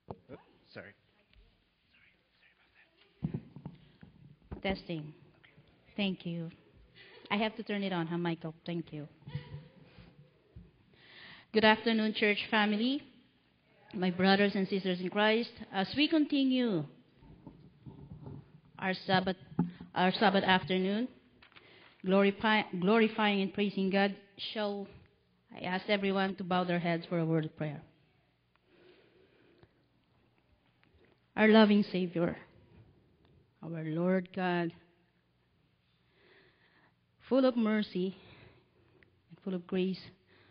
Oops, sorry. Testing. Thank you. I have to turn it on, huh, Michael? Thank you. Good afternoon, church family, my brothers and sisters in Christ. As we continue our Sabbath, our Sabbath afternoon, glorifying and praising God, shall I ask everyone to bow their heads for a word of prayer. Our loving Savior, our Lord God, full of mercy and full of grace.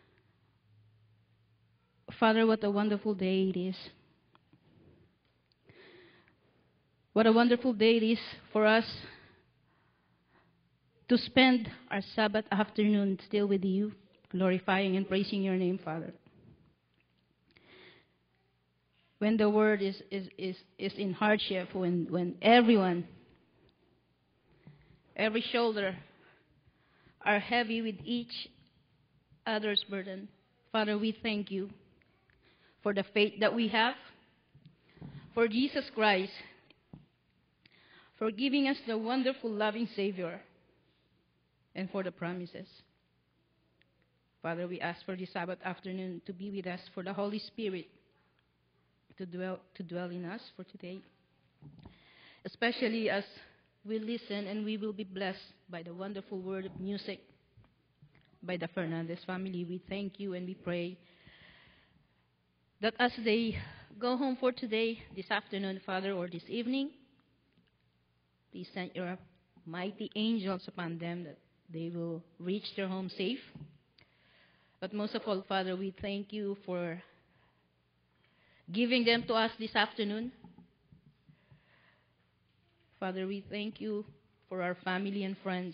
Father, what a wonderful day it is. What a wonderful day it is for us to spend our Sabbath afternoon still with you, glorifying and praising your name, Father. When the world is in hardship, when everyone, every shoulder are heavy with each other's burden, Father, we thank you for the faith that we have, for Jesus Christ, for giving us the wonderful, loving Savior, and for the promises. Father, we ask for this Sabbath afternoon to be with us, for the Holy Spirit to dwell in us for today, especially as we listen and we will be blessed by the wonderful word of music by the Fernandez family. We thank you and we pray that as they go home for today, this afternoon, Father, or this evening, please send your mighty angels upon them that they will reach their home safe. But most of all, Father, we thank you for giving them to us this afternoon. Father, we thank you for our family and friends,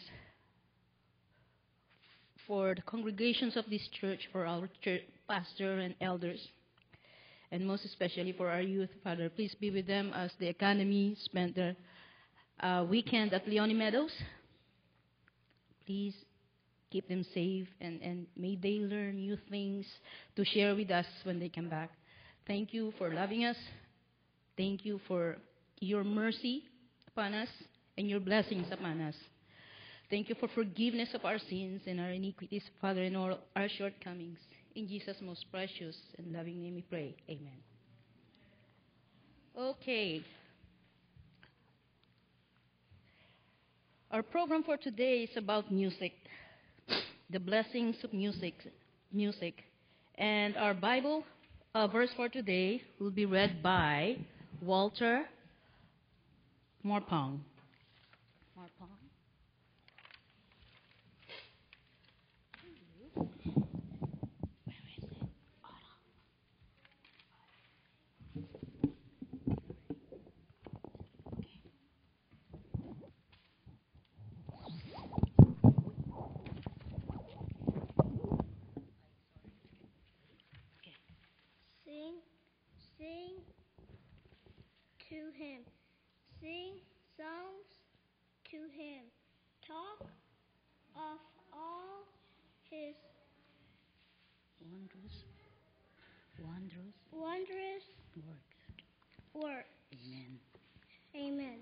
for the congregations of this church, for our church pastor and elders, and most especially for our youth. Father, please be with them as the Academy spent their weekend at Leone Meadows. Please keep them safe, and may they learn new things to share with us when they come back. Thank you for loving us. Thank you for your mercy upon us and your blessings upon us. Thank you for forgiveness of our sins and our iniquities, Father, and all our shortcomings. In Jesus' most precious and loving name we pray. Amen. Okay. Our program for today is about music, the blessings of music. And our Bible verse for today will be read by Walter Morpong. Morpong. Sing, sing to him. Sing songs to him. Talk of all his Wondrous, wondrous wondrous works. works. Amen. Amen.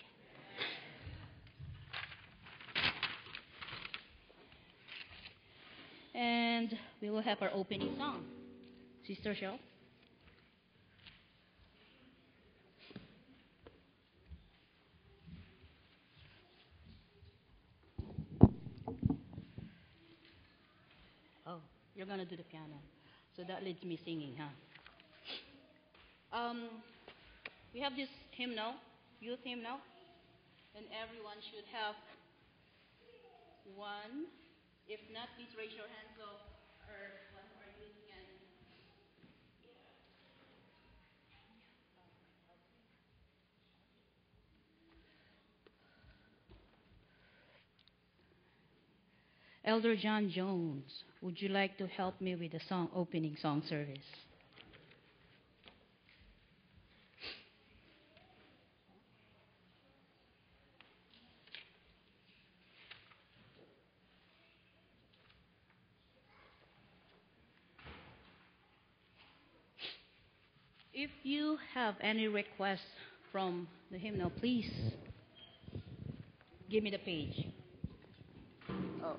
And we will have our opening song. Sister Shell. Oh, you're going to do the piano. So that leads me singing, huh? We have this hymnal, youth hymnal, and everyone should have one. If not, please raise your hand so one of our youth can. Elder John Jones, would you like to help me with the opening song service? If you have any requests from the hymnal, please give me the page. Oh.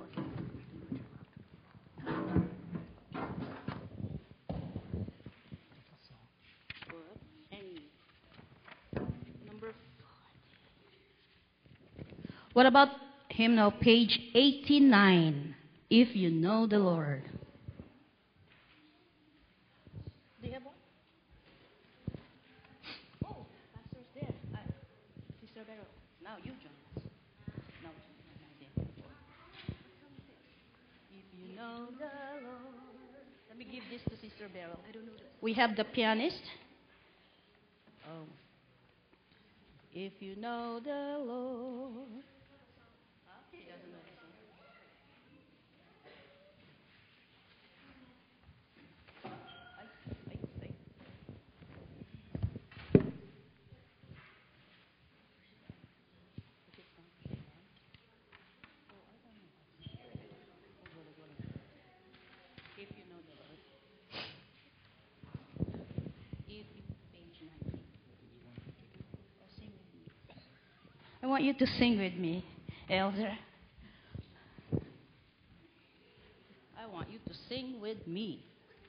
Any number 4. What about hymnal page 89? If you know the Lord. Do you have one? Oh, pastor's there. Sister Vero. Now you join us. Now, if you know the Lord. Let me give this to Sister Vero. I don't know this. We have the pianist. Oh. If you know the Lord. He doesn't know the song. Ay. If you know the Lord. If you, page 19. Oh, sing with me. I want you to sing with me, Elder. I want you to sing with me.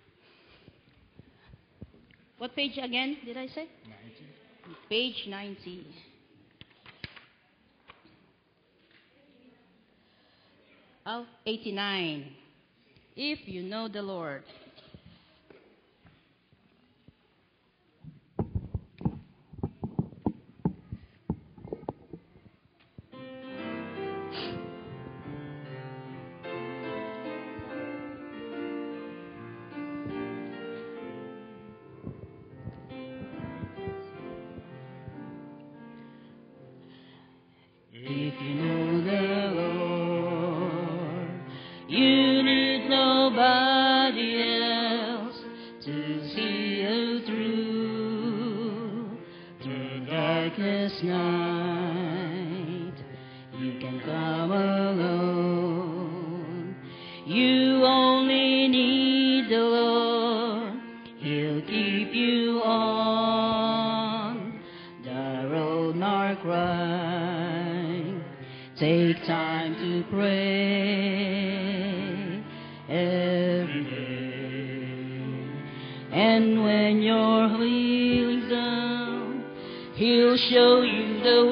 What page again did I say? 90. Page 90. Oh, 89. If you know the Lord. If you know the Lord, you need nobody else to see you through the darkest night. You can come alone. You only need the Lord. He'll keep you on the road marked right. Take time to pray every day. And when your feeling's down, He'll show you the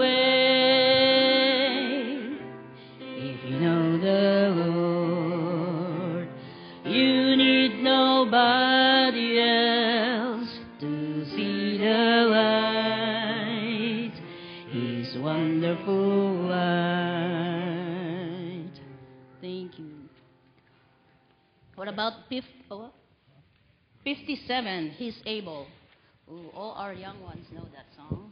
way. If you know the Lord, you need nobody else to see the light. His wonderful light. Thank you. What about 57? He's able. Ooh, all our young ones know that song.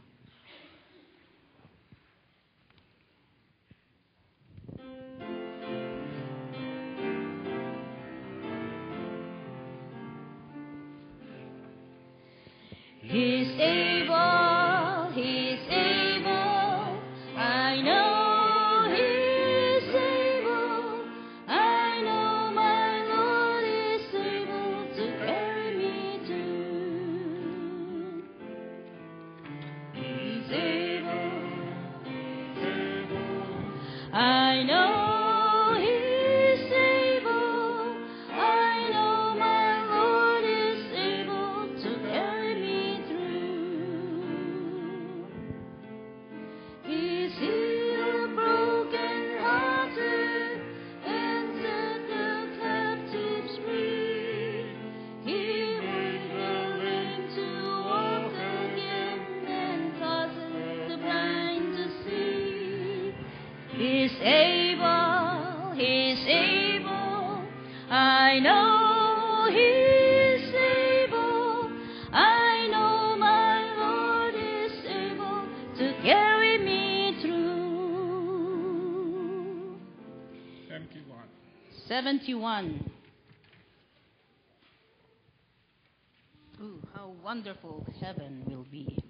He's able, He's able, I know He's able, I know my Lord is able to carry me through. He's able, I know He's able, I know my Lord is able to carry me through. He's healed the broken-hearted and set the captives free. He would the lame to walk again and causes the blind to see. He's able, He's able, I know He's able, I know my Lord is able to carry me through. 71. Ooh, how wonderful heaven will be.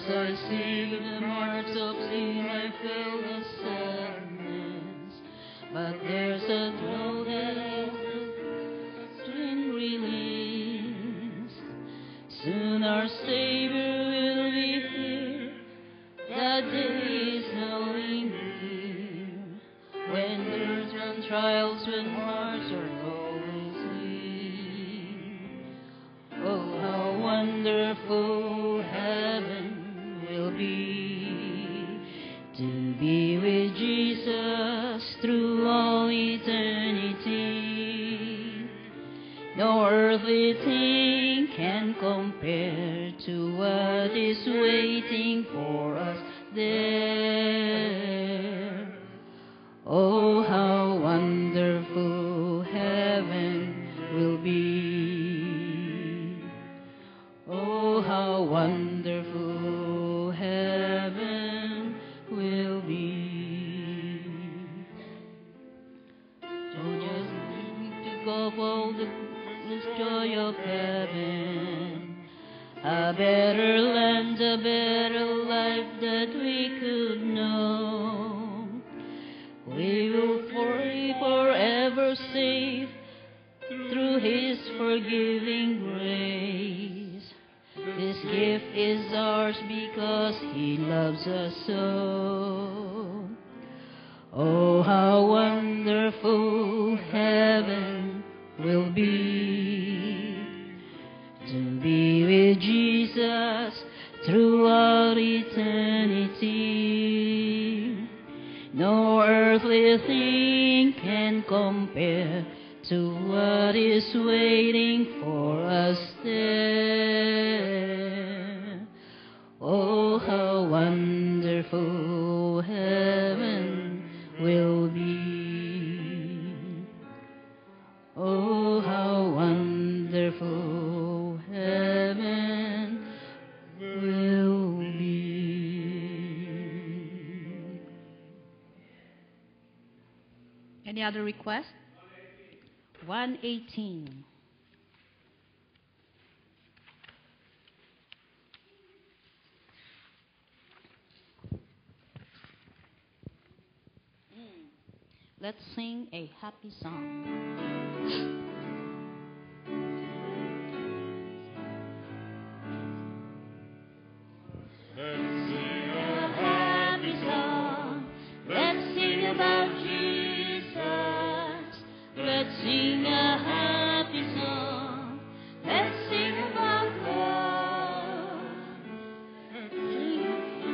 I see the marks of sin, I feel the sadness. But there's a thrill that is been released. Soon our Savior will be here. That day is knowing near. When there's run trials, when hearts are always weak. Oh, how wonderful heaven will be, to be with Jesus through all eternity. No earthly thing can compare to what is waiting for us there. Oh, how wonderful heaven will be. Oh, how wonderful heaven will be. So just to go for this joy of heaven, a better land, a better life that we could know. We will forever safe through His forgiving grace. This gift is ours because He loves us so. Oh, how wonderful heaven will be, to be with Jesus throughout eternity. No earthly thing can compare to what is waiting for us there. Oh, how wonderful heaven will be. Oh, how wonderful heaven will be. Any other request? 118. Let's sing a happy song. Let's sing a happy song. Let's sing about Jesus. Let's sing a happy song. Let's sing about love. Let's sing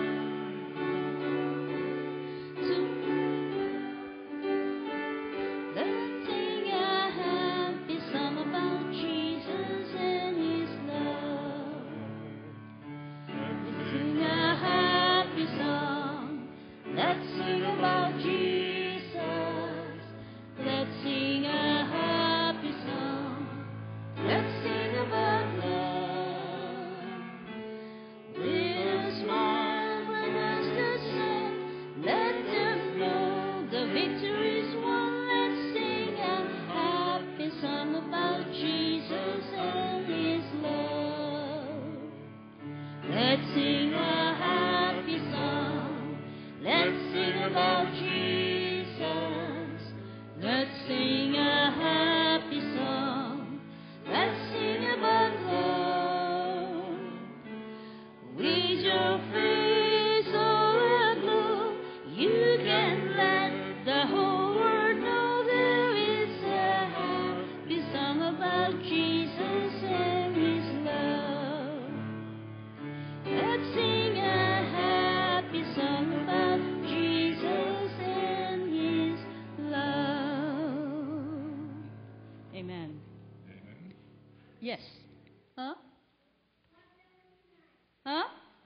a happy song about Jesus and His love. Let's sing a happy song. Let's sing about Jesus. Let's sing a happy song. Let's sing about love. With a smile when as the sun, let them know the victory's won. Let's sing a happy song about Jesus and His love. Let's sing a happy song. Let's sing about Jesus. Let's sing a happy song. Let's sing about love. With your face all aglow, you can let the whole world know there is a happy song about Jesus and His love. Let's sing a happy song about Jesus and His love. Amen. Amen. Yes. Huh? Huh?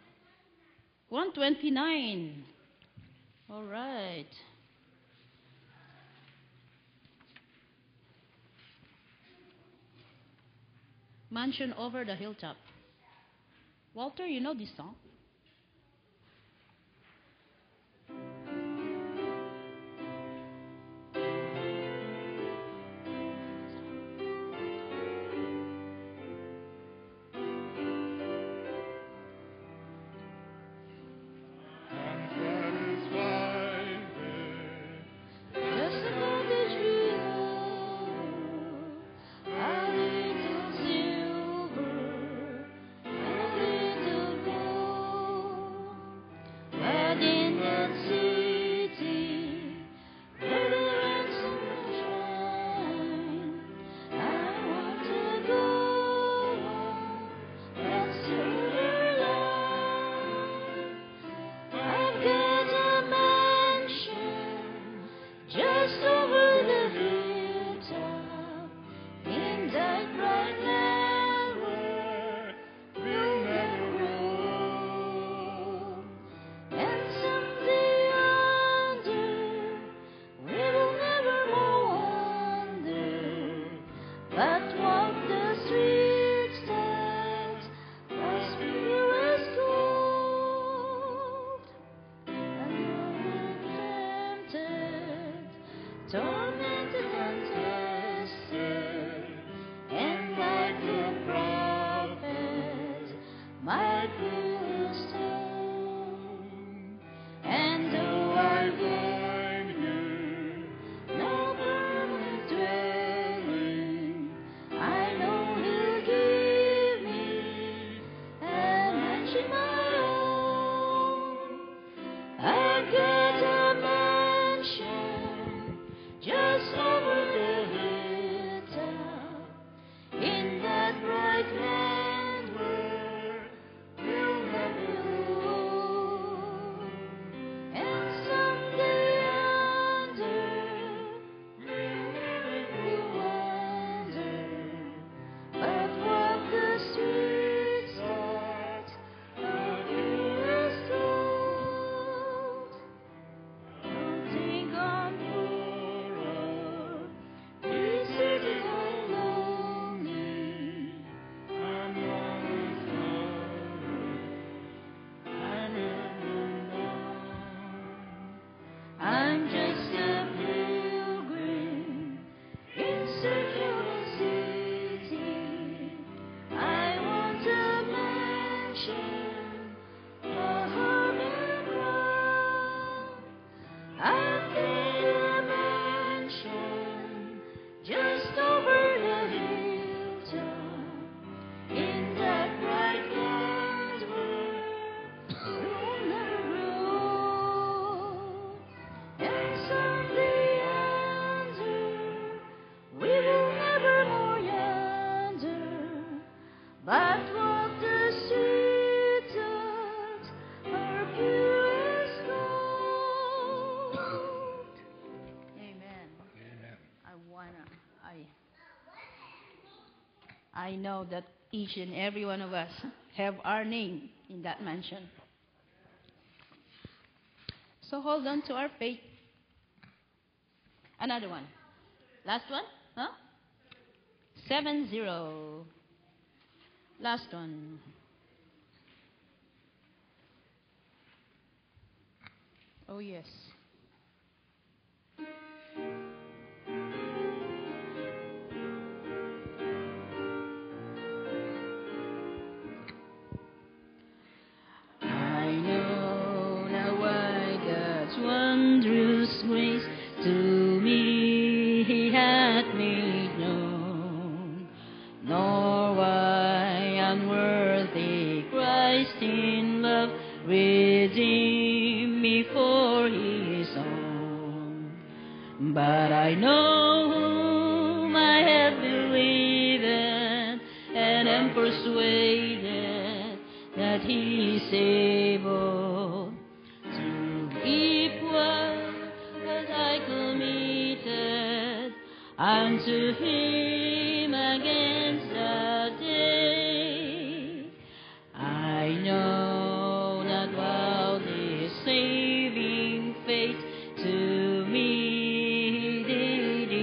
129. All right. Mansion over the hilltop. Walter, you know this song? tormented and tested, and like the prophet, my foot stone. And though I find here no permanent dwelling, I know He'll give me a mansion my own. I've got a mansion just over the hilltop, in that bright land where we'll never go. And someday yonder we'll wander, but walk the streets that are purest gold. Don't think I'm poor or deserted or lonely. I'm not without, I'm alone. I'm just a pilgrim in search of a city. I want a mansion, a home and ground. I've got a mansion just over the hilltop, in that bright land where we'll never grow. And someday yonder we will never more yonder, but walk the streets that are purest gold. Amen. Amen. I know that each and every one of us have our name in that mansion. So hold on to our faith. Another one. Last one? Huh? 7-0. Last one. Oh, yes. I know now why God's wondrous grace to me He hath made known, nor why unworthy Christ in love redeemed me for His own. But I know whom I have believed and am persuaded that He is able to keep what I committed unto Him against the day. I know that while this saving faith to me did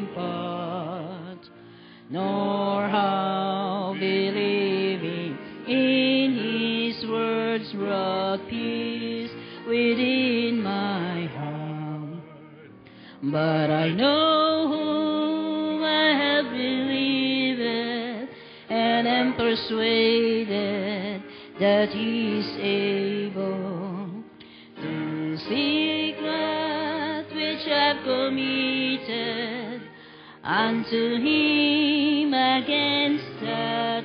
impart, nor how believing in His words brought peace within my heart. But I know whom I have believed and am persuaded that He is able to seek that which I've committed unto Him against the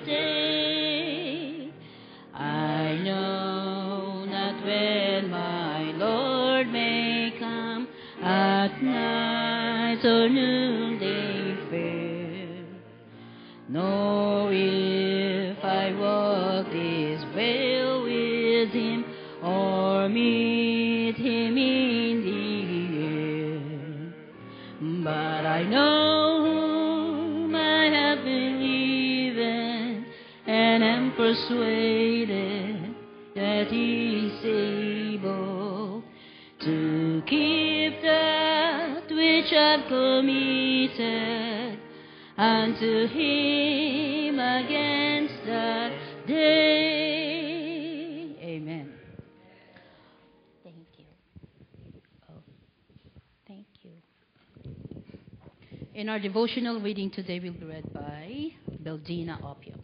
day. I know that when my Lord may come at night or noonday fair, know if I walk this way with Him or meet Him in the air. But I know whom I have believed and am persuaded that He is able to keep that which I've committed unto Him against the day. Amen. Thank you. Oh, thank you. And our devotional reading today will be read by Beldina Opio.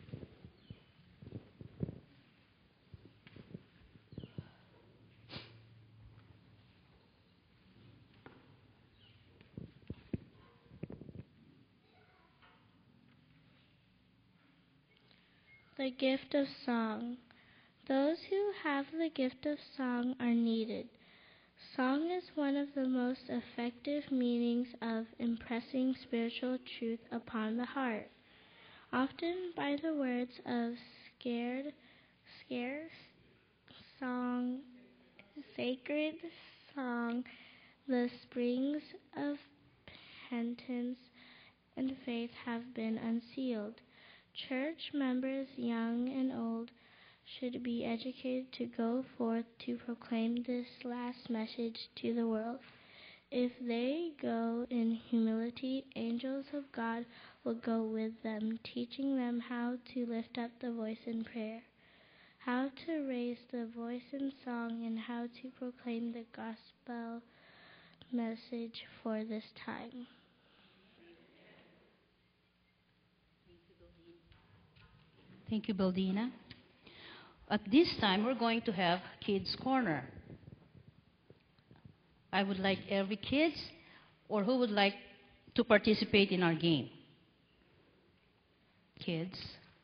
The gift of song. Those who have the gift of song are needed. Song is one of the most effective means of impressing spiritual truth upon the heart. Often by the words of scarce song, sacred song, the springs of penitence and faith have been unsealed. Church members, young and old, should be educated to go forth to proclaim this last message to the world. If they go in humility, angels of God will go with them, teaching them how to lift up the voice in prayer, how to raise the voice in song, and how to proclaim the gospel message for this time. Thank you, Beldina. At this time, we're going to have Kids Corner. I would like every kids or who would like to participate in our game. Kids.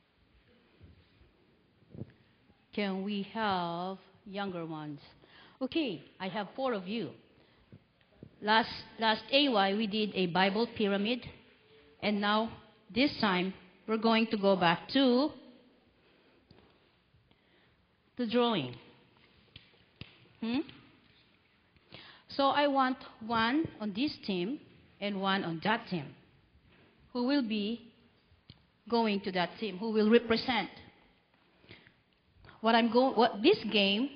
Can we have younger ones? Okay, I have 4 of you. Last AY, we did a Bible pyramid. And now, this time, we're going to go back to the drawing. So I want one on this team and one on that team. Who will be going to that team? Who will represent? What this game,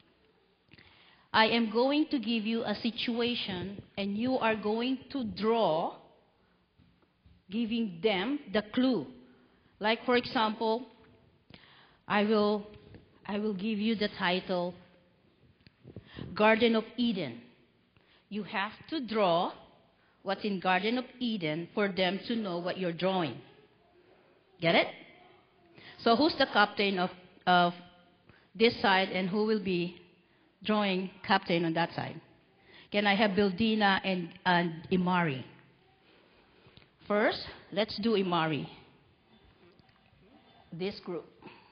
I am going to give you a situation, and you are going to draw, giving them the clue. Like for example, I will give you the title, Garden of Eden. You have to draw what's in Garden of Eden for them to know what you're drawing. Get it? So who's the captain of this side, and who will be drawing captain on that side? Can I have Beldina and Imari? First, let's do Imari. This group.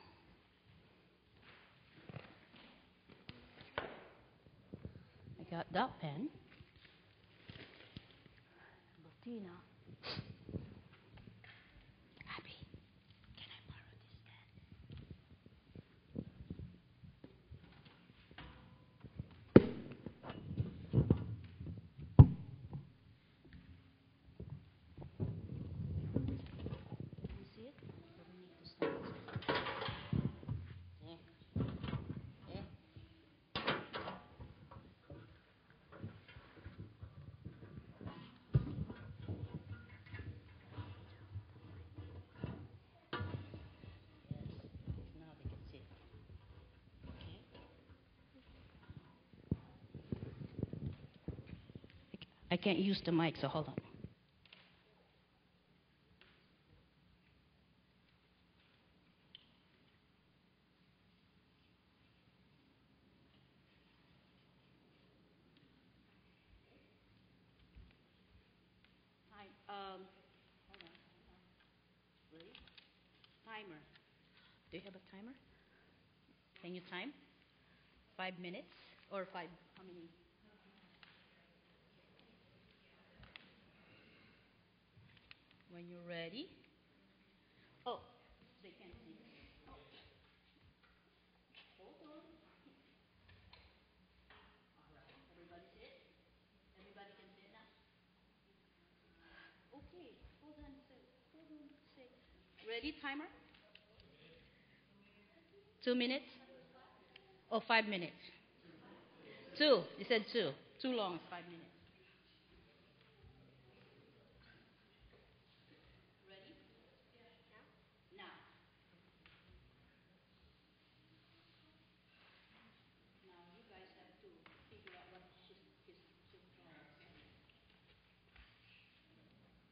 I got that pen. Beldina. Abby, can I borrow this pen? You see it? Or we need to start? Yeah. Yeah. Now they can see it. Okay. I can't use the mic, so hold on. Hold on. Ready? Timer. Do you have a timer? Can you time? 5 minutes or 5? How many? When you're ready. Oh, they can't see. Oh. Hold on. All right. Everybody sit. Everybody can sit now. Okay. Hold on. Hold on. Say. Ready? Timer. 2 minutes. Or 5 minutes. 2. You said 2. Too long. 5 minutes. Ready? Now. Now you guys have to figure out what she's drawing.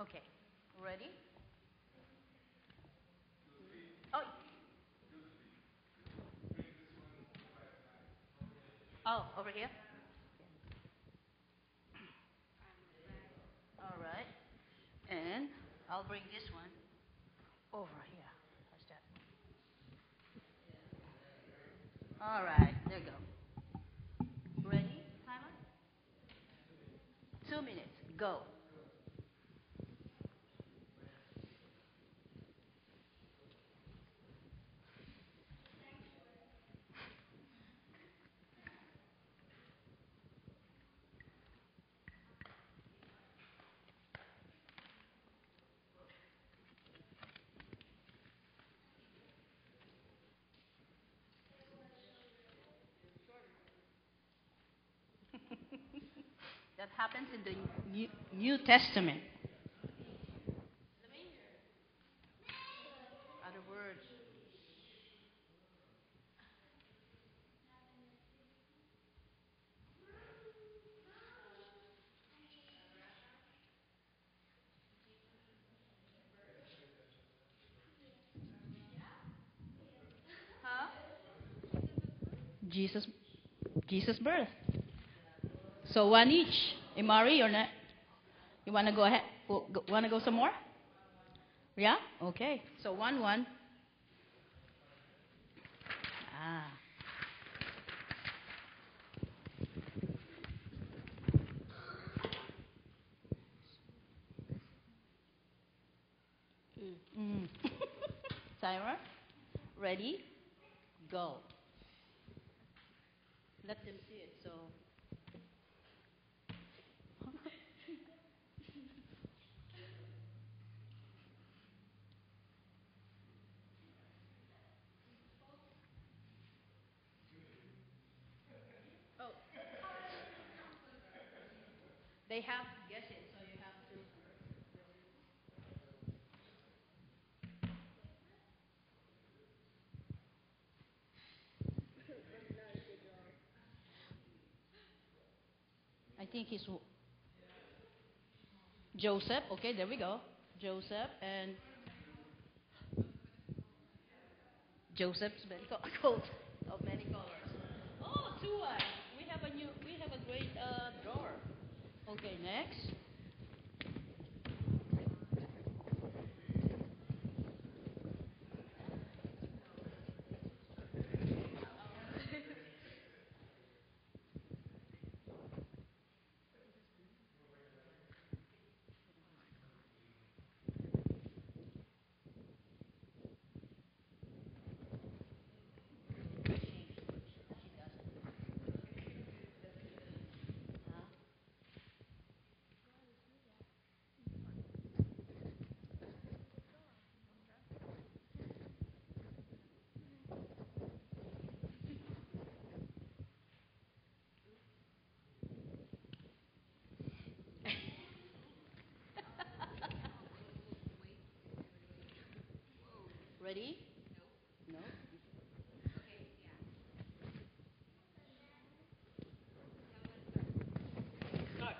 Okay. Ready? Oh. Oh, over here. All right. And I'll bring this one over here. How's that? All right. There you go. Ready? Timer? 2 minutes. Go. That happens in the New Testament. Other words. Huh? Jesus, Jesus' birth. So one each. Imari or not? You wanna go ahead? Wanna go some more? Yeah. Okay. So 1-1. Ah. Mm. Timer. Ready? Go. Let them see it. So. Oh. They have to guess it, so you have to. I think he's Joseph. Okay, there we go. Joseph and Joseph's many coat of many colors. Oh, 2-1. We have a great drawer. Okay, next. Ready? No. Start.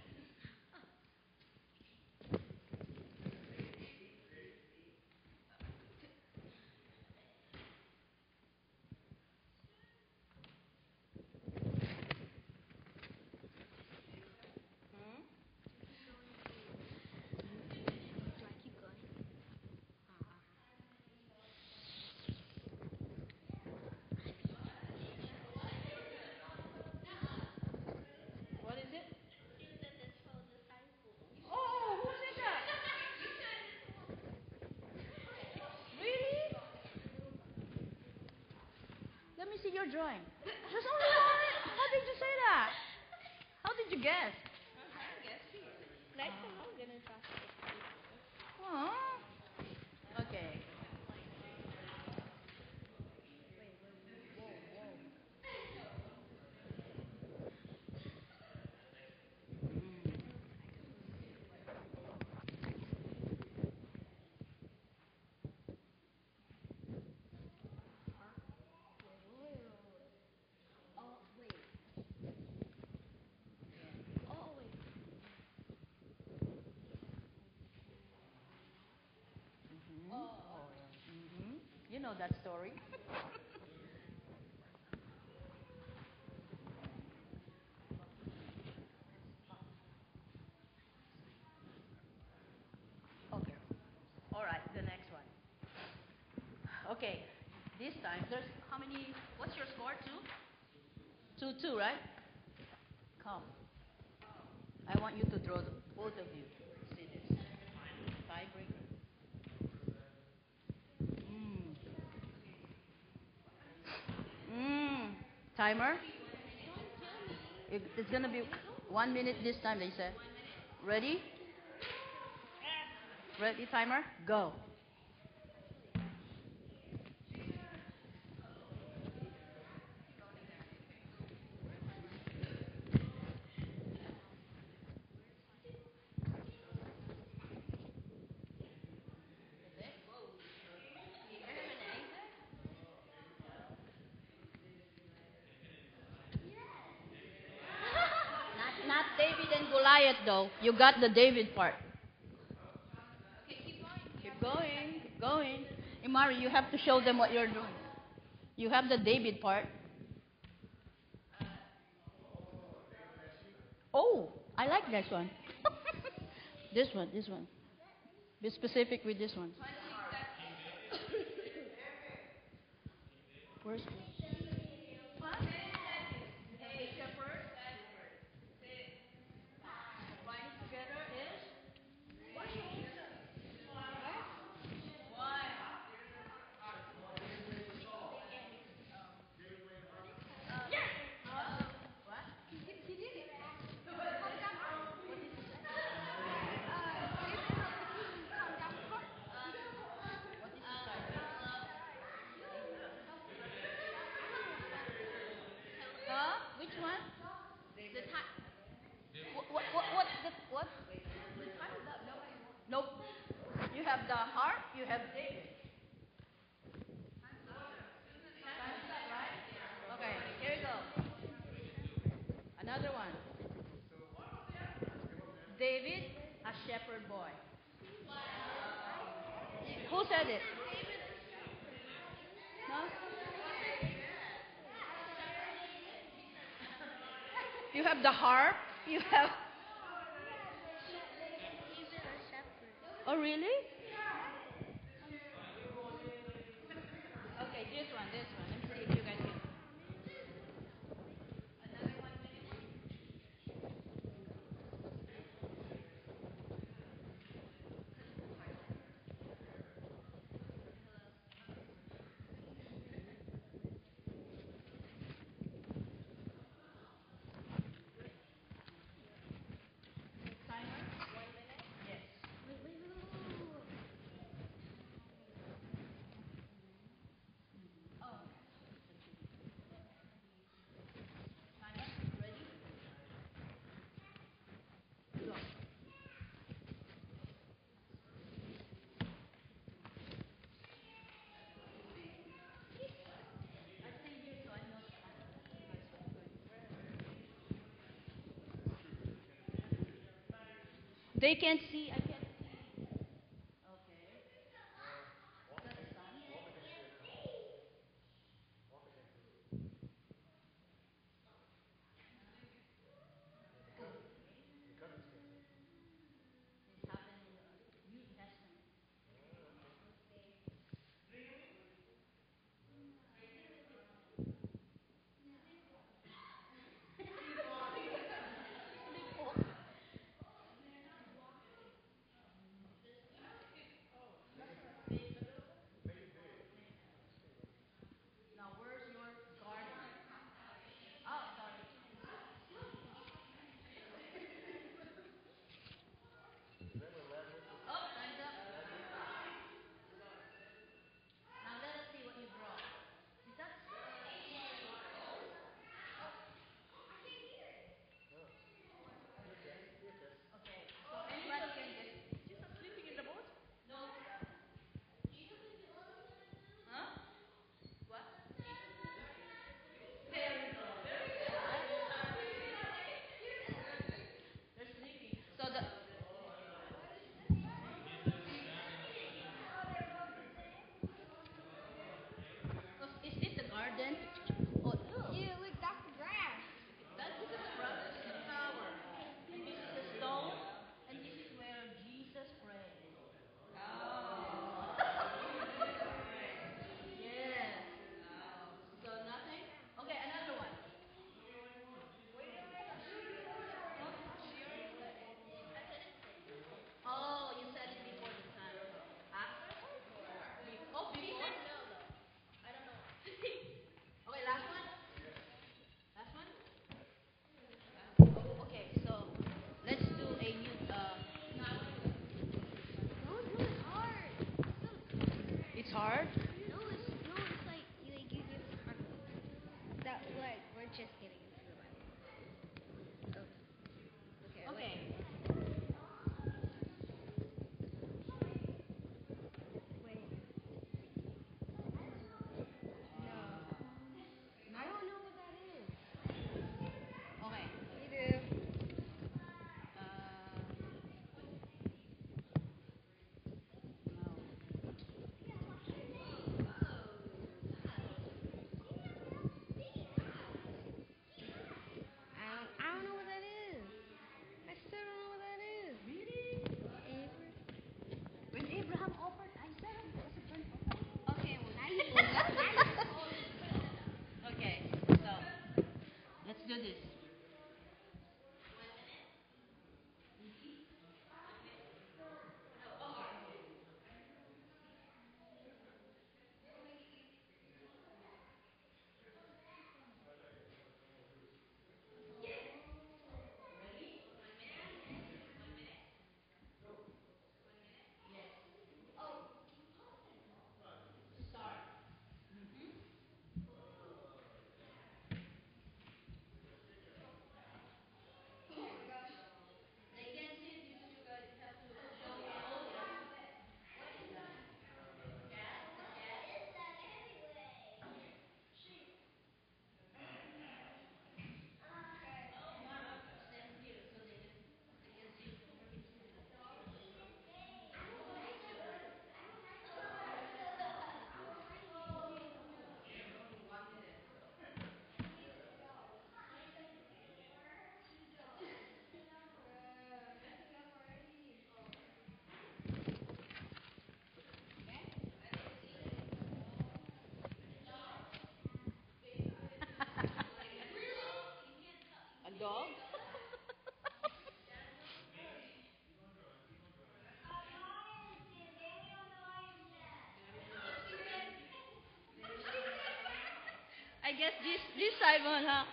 What is it? Oh, who said that? Really? Let me see your drawing. There's only one. How did you say that? How did you guess? Next time I'm gonna talk. Oh. Okay. know that story. Okay. All right, the next one. Okay, this time there's how many? What's your score? 2? 2, right? Come. I want you to draw both of you. See this? Tiebreaker. Mm. Timer. It's gonna be 1 minute this time. They said. Ready? Ready? Timer. Go. Not David and Goliath though. You got the David part. Keep going. Keep going. Imari, you have to show them what you're doing. You have the David part. Oh, I like this one. This one, this one. Be specific with this one. Where's which one? What? Nope. You have the harp, you have David. Okay, here we go. Another one. David, a shepherd boy. Who said it? No? You have the harp, you have. Oh, really? Okay, this one. Let me see if you guys can. They can't see. I can't. It's hard. No, it's like you give that like we're just getting into the Bible. Oh, okay. Wait. No. I don't know what that is. Okay. You do. No. I don't know what that is. I still don't know what that is. Really? Abraham. When Abraham offered Isaac, it was a burnt offering. Okay, well now you know. Okay, so let's do this. A dog? I guess this Simon, huh?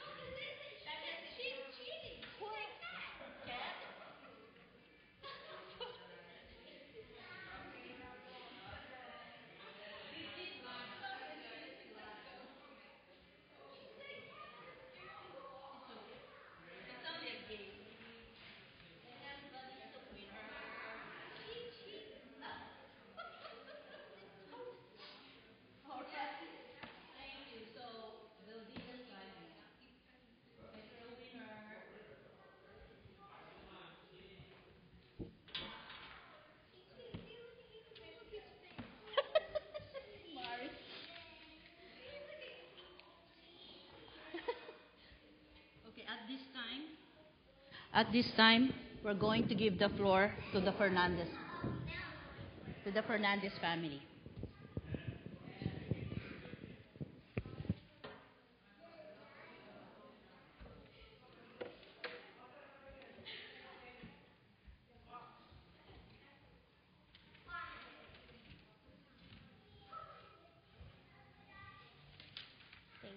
Okay, at this time, we're going to give the floor to the Fernandez family. Thank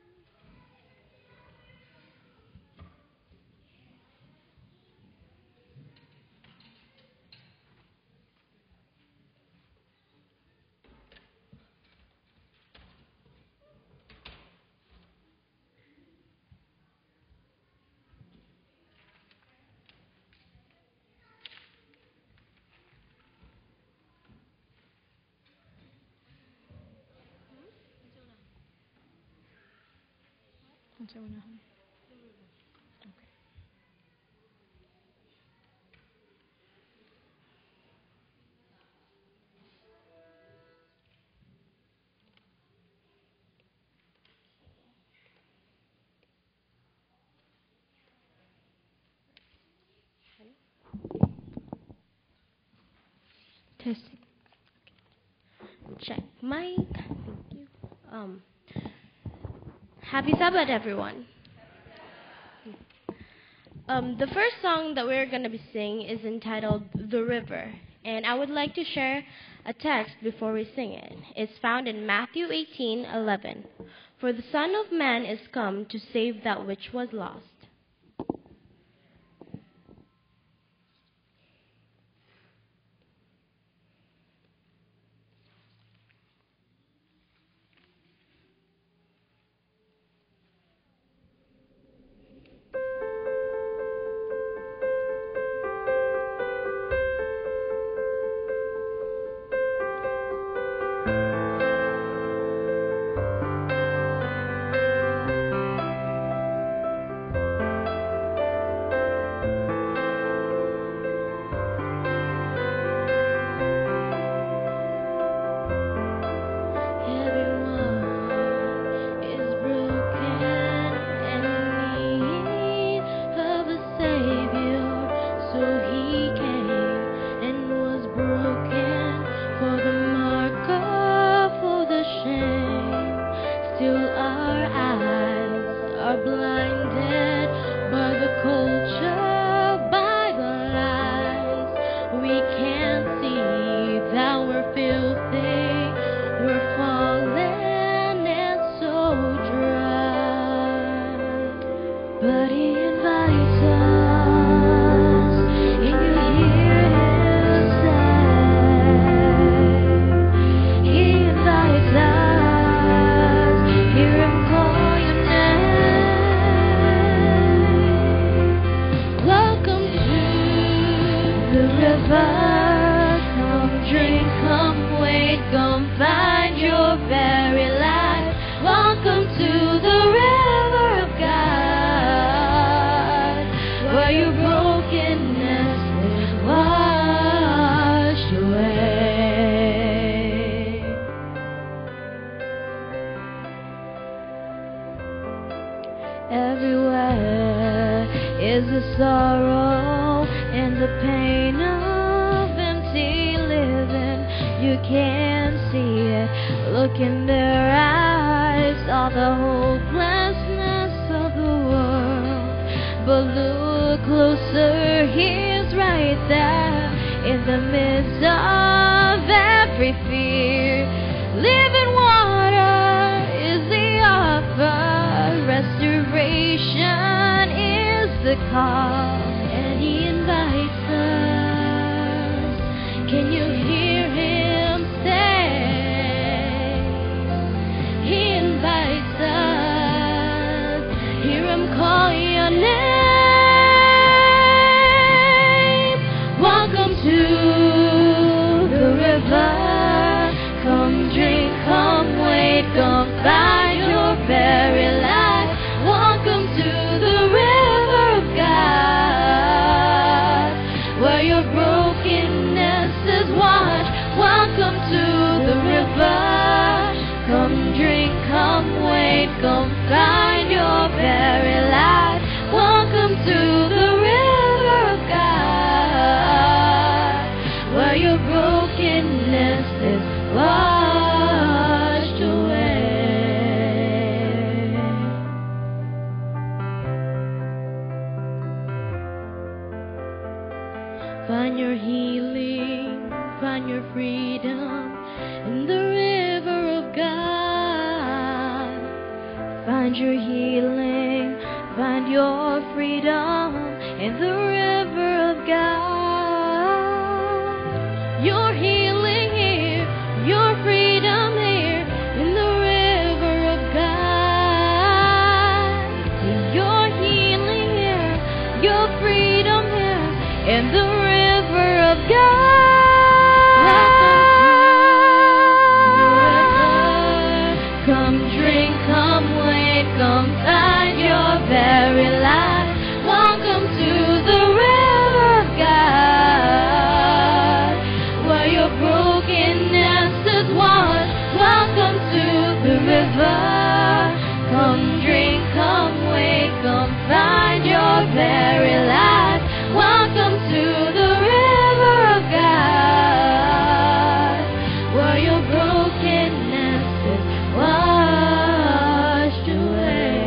you. Testing. Check mic. Thank you. Happy Sabbath, everyone. The first song that we're going to be singing is entitled The River, and I would like to share a text before we sing it. It's found in Matthew 18:11. For the Son of Man is come to save that which was lost. can't see that we're filthy, we're fallen and so dry. But He invites us, and you hear Him say, He invites us, hear Him call your name. Welcome to the river. Come drink, come wait, come find your very life. Welcome to the river of God, where your brokenness is washed away. Everywhere is the sorrow and the pain of empty living. You can't see it. Look in their eyes, all the hopelessness of the world. But look closer, He's right there in the midst of every fear. Living water is the offer, restoration is the call, and He invites us. Can you hear Him say? He invites us. Hear Him call your name. Welcome to the river. Come drink, come wait, come find your very life. Welcome to the river of God, where your brokenness is washed. Welcome to the river. Come drink, come wait, come find your very life. Welcome to the river of God, where your brokenness is washed away. Find your healing, find your freedom in the river of God. Find your healing, find your freedom in the river of God. Your healing here, your freedom here in the river of God. Your healing here, your freedom here in the river of God. Come drink, come wait, come find your very life. Welcome to the river of God, where your brokenness is washed. Welcome to the river. Come drink, come wait, come find your very life. Welcome to the river of God, where your brokenness is washed away.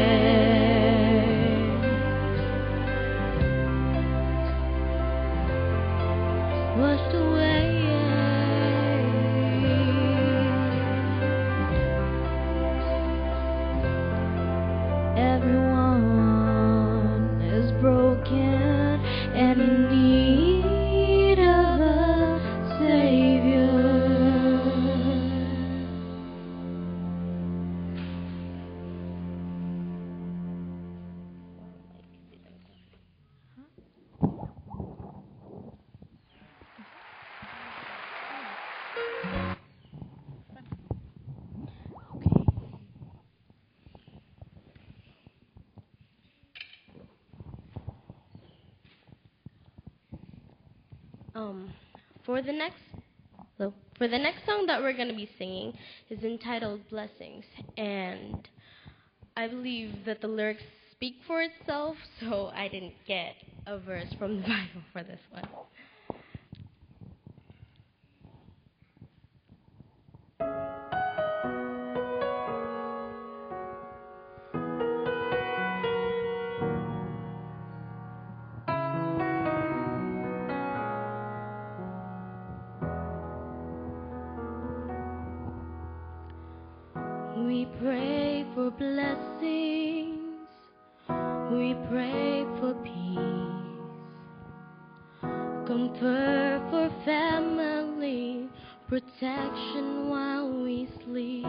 Washed away. Everyone is broken and in need of a Savior. For the next song that we're going to be singing is entitled Blessings, and I believe that the lyrics speak for itself, so I didn't get a verse from the Bible for this one. We pray for blessings. We pray for peace. Comfort for family. Protection while we sleep.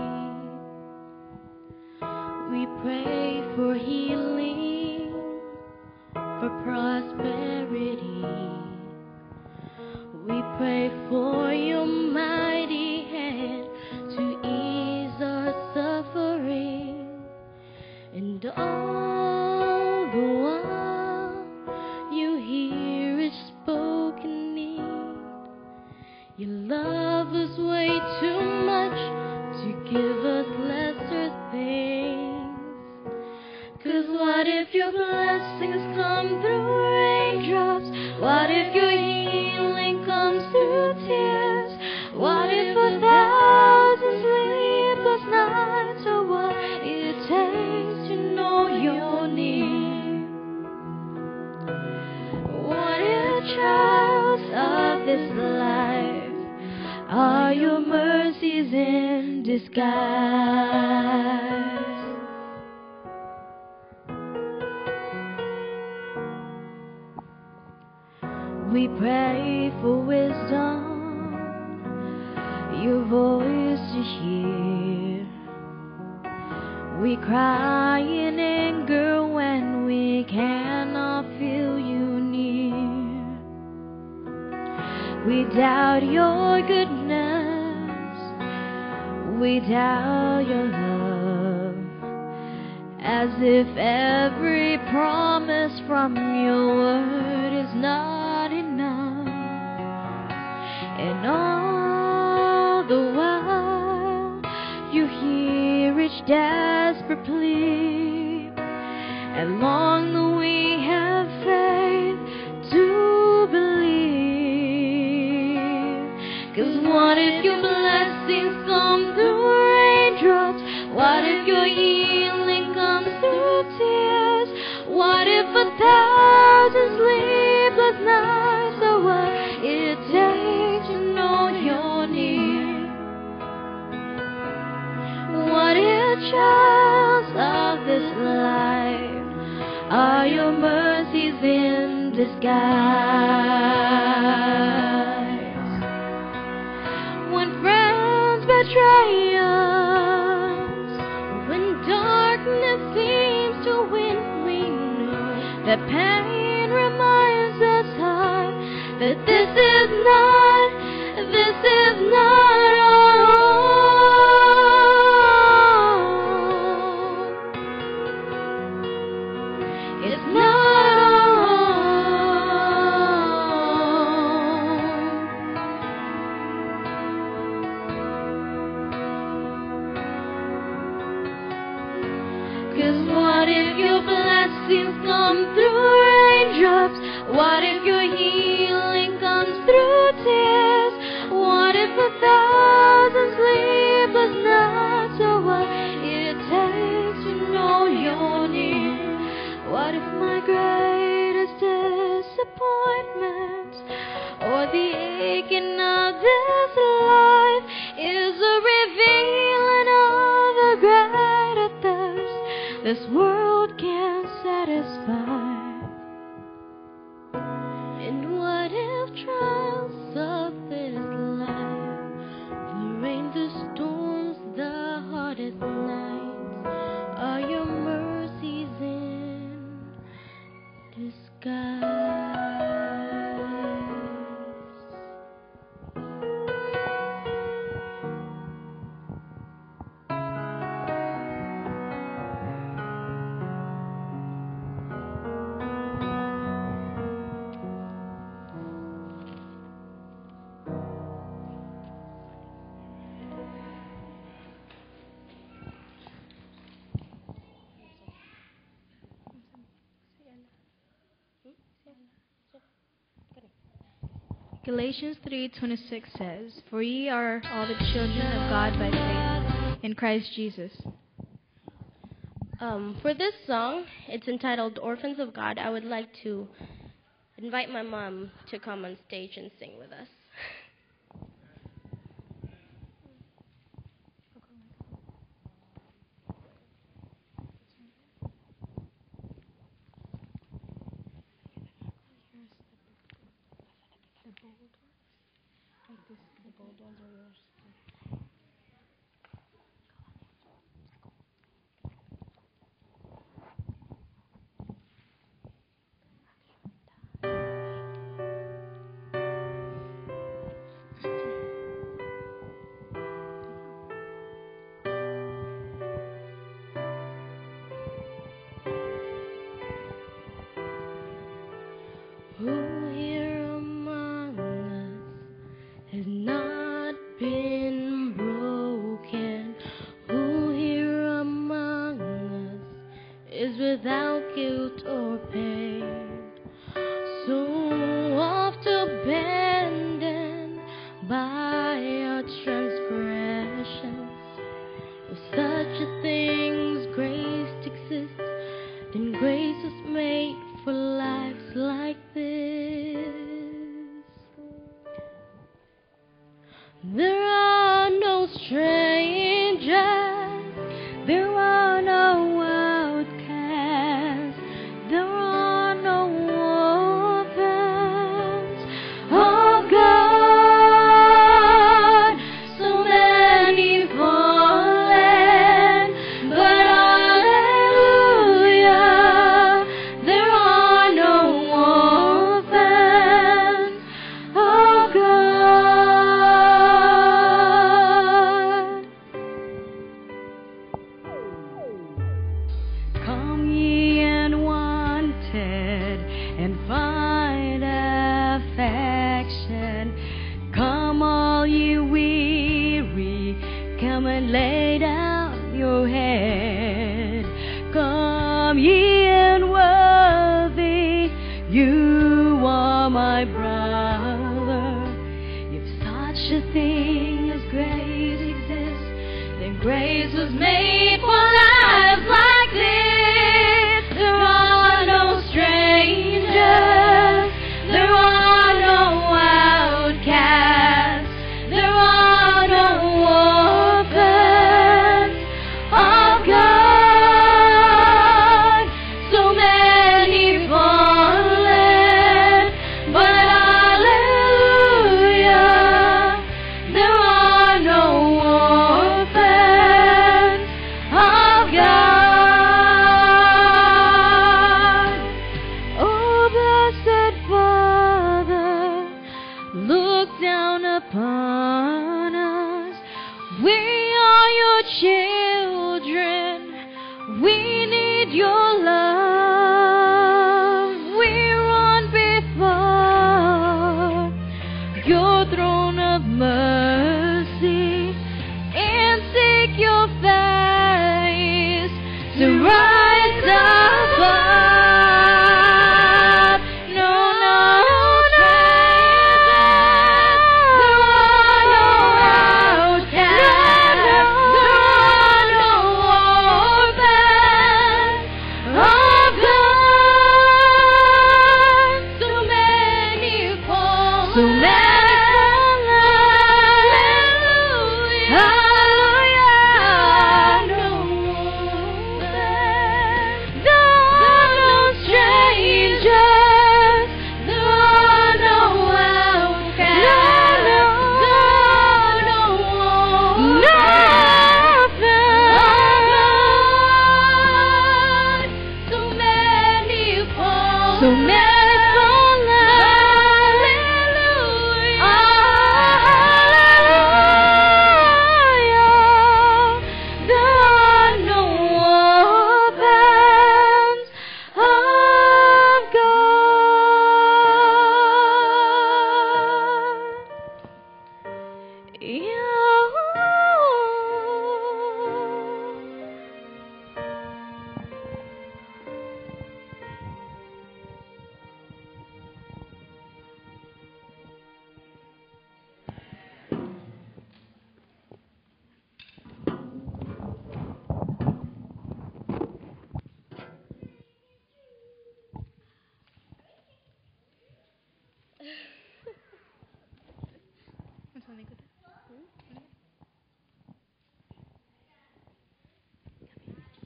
We pray for healing, for prosperity. We pray for your mighty hand to ease our suffering. And all the while you hear each spoken need. You love us way too much to give us lesser things. 'Cause what if your blessings come through raindrops? What if your healing comes through tears? What if 1,000 sleepless nights are what it takes to know you're near? What if trials of this life are your mercies in disguise? We pray for wisdom, your voice to hear. We cry in anger when we cannot feel you near. We doubt your goodness, we doubt your love, as if every promise from your word is not enough. And all the while you hear each desperate plea, and long that we have faith to believe. 'Cause what if your blessings come through raindrops? What if your healing comes through tears? What if 1,000 sleepless nights are what it takes to know you're near? What if trials of this life are your mercies in disguise? When friends betray us, when darkness seems to win, we know that pain reminds us hard that this is not our home. It's not our home. 'Cause what if your blessings come through raindrops? What if your healing comes through tears? What if 1,000 sleepless nights are what it takes to know you're near? What if my greatest disappointment or the aching of this life is a revealing of a greater thirst this world can't satisfy? And what if trials of this life, the rain, the storms, the hardest nights, are your mercies in disguise? Galatians 3:26 says, "For ye are all the children of God by faith in Christ Jesus." For this song, it's entitled Orphans of God. I would like to invite my mom to come on stage and sing with us. Who here among us has not been broken? Who here among us is without guilt or pain? So oft abandoned by our transgressions. If such a thing's grace exists, then grace was made for lives like this. There are no strangers, there are no outcasts, there are no orphans. Oh God, so many fallen, but hallelujah, there are no orphans. Oh God, come ye unwanted and find affection. Come all ye weary, come and lay down your head. Come ye unworthy, you are my brother. If such a thing as grace exists, then grace was made for lives like this. There are no strangers, there are no outcasts, there are no orphans. Oh God, so many fallen, but hallelujah, there are no orphans. Oh God, oh blessed Father, look down upon us. We are your children. We need your love. We run before your throne of mercy and seek your face to rise above. No, no, there are no outcasts, there are no orphans. Oh God, so many fallen, so many fallen. Hallelujah, no orphans. There are no strangers, there are no outcasts, there are no orphans. So many fallen, so many fallen. Hallelujah, there are no orphans of God.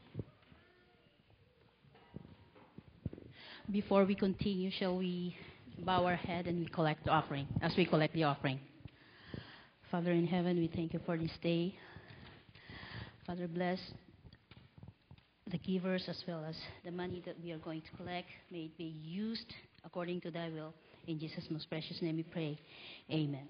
Before we continue, shall we bow our head and we collect the offering. As we collect the offering, Father in heaven, we thank you for this day. Father, bless the givers as well as the money that we are going to collect. May it be used according to thy will. In Jesus' most precious name we pray. Amen.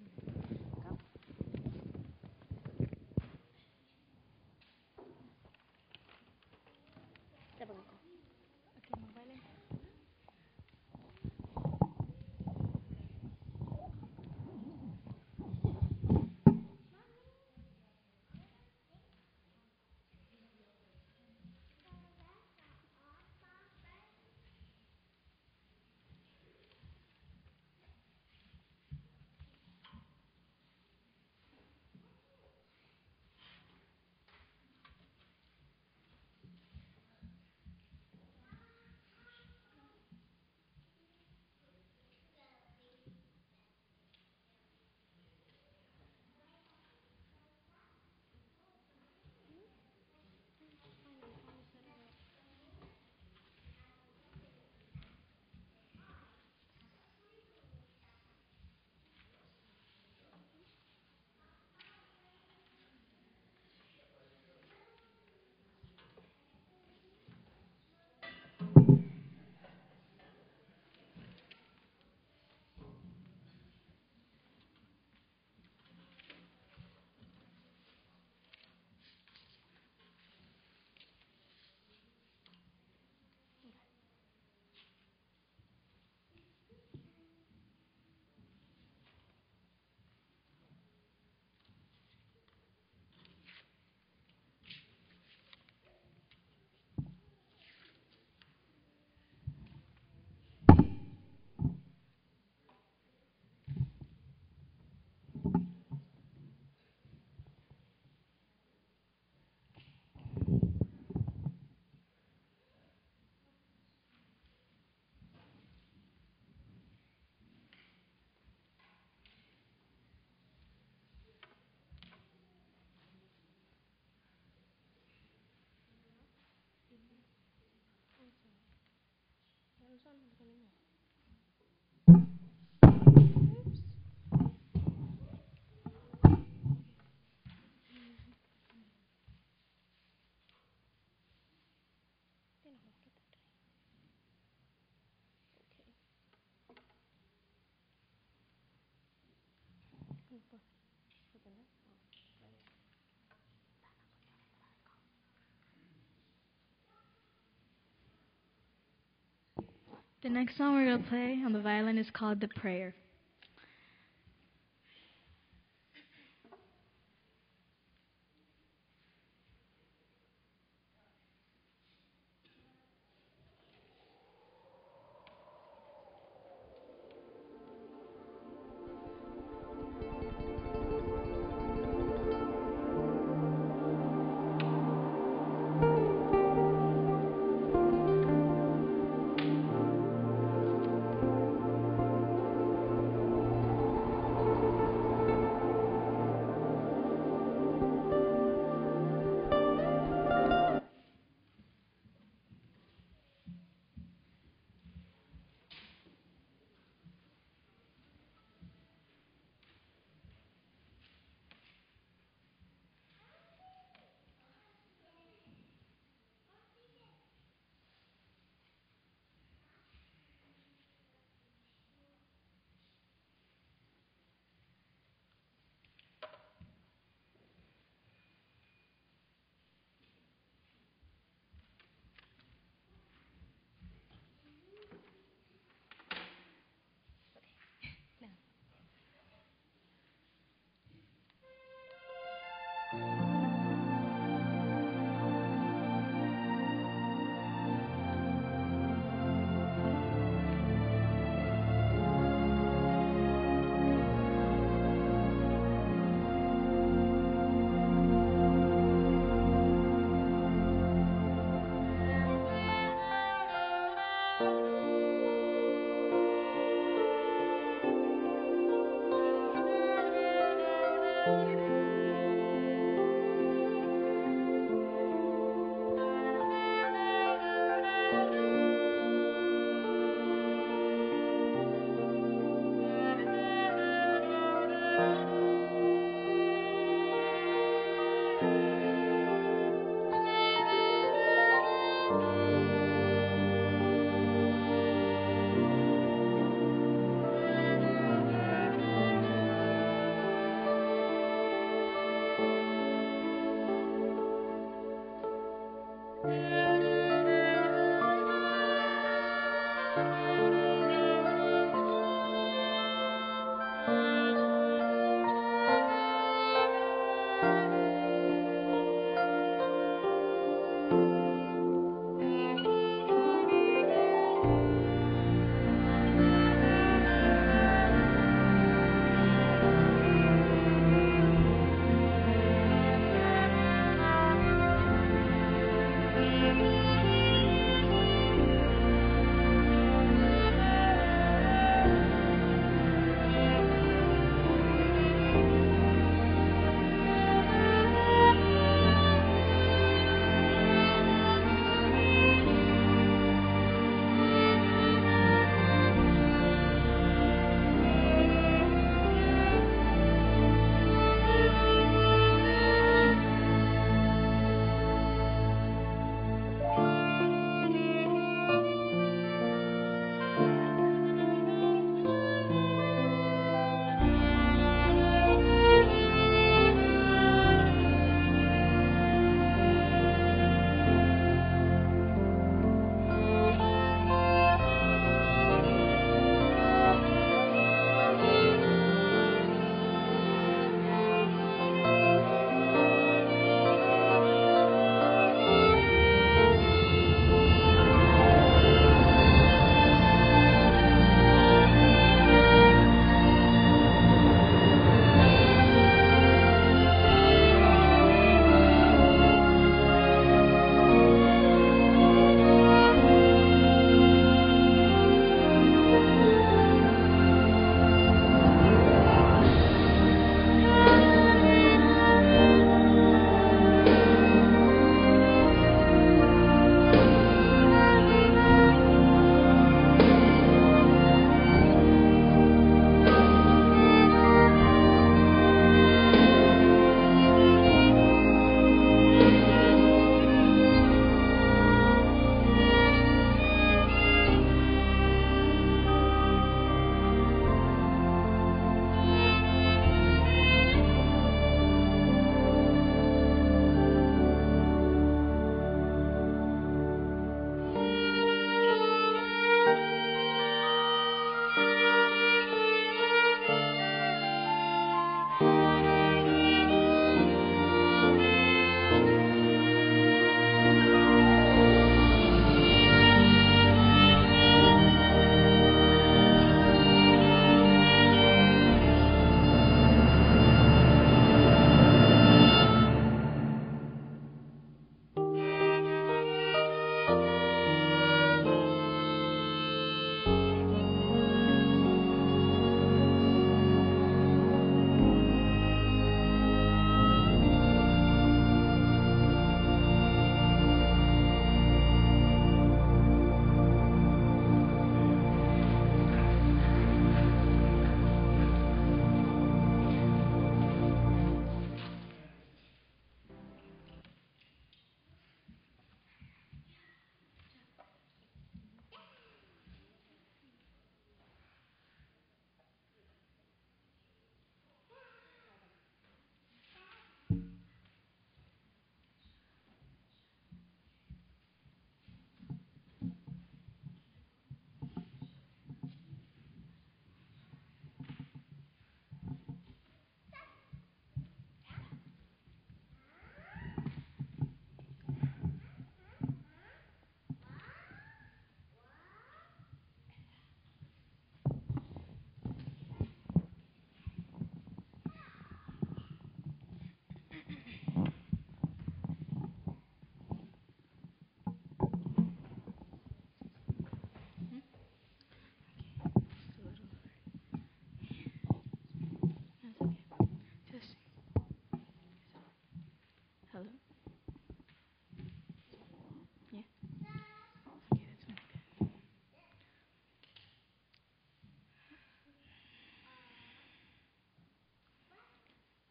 The next song we're going to play on the violin is called The Prayer.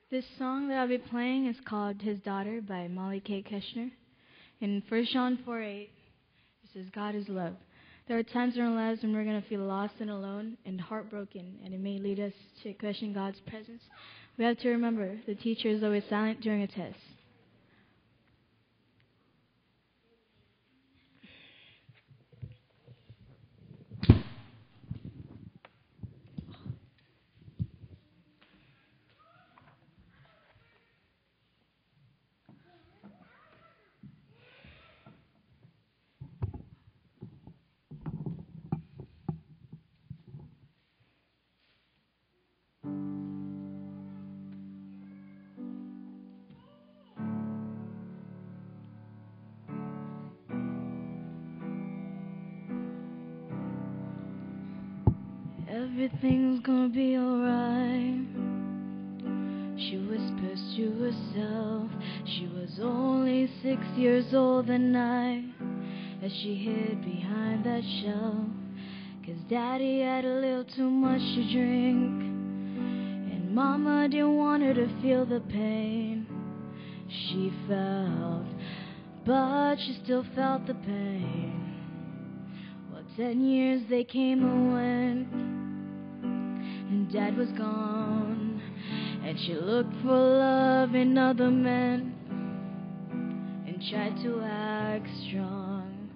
This song that I'll be playing is called His Daughter by Molly K. Kushner. In 1 John 4:8, it says, God is love. There are times in our lives when we're going to feel lost and alone and heartbroken, and it may lead us to question God's presence. We have to remember the teacher is always silent during a test. Everything's gonna be alright, she whispers to herself. She was only 6 years old that night as she hid behind that shelf, 'cause daddy had a little too much to drink, and mama didn't want her to feel the pain she felt, but she still felt the pain. Well, 10 years they came and went, and dad was gone, and she looked for love in other men and tried to act strong.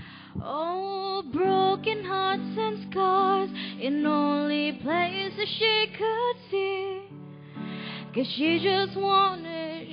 Oh, broken hearts and scars in only places she could see, 'cause she just wanted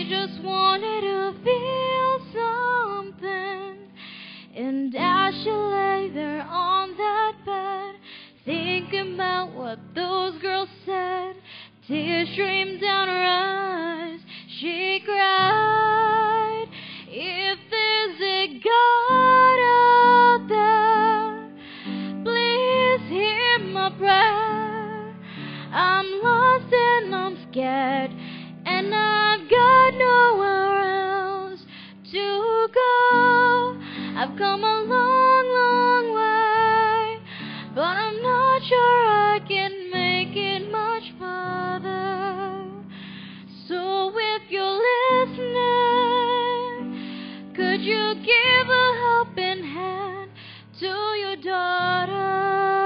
to feel something. And as she lay there on that bed, thinking about what those girls said, tears streamed down her eyes. She cried, if there's a God out there, please hear my prayer. I'm lost and I'm scared, and I've got nowhere else to go. I've come a long, long way, but I'm not sure I can make it much farther. So if you're listening, could you give a helping hand to your daughter?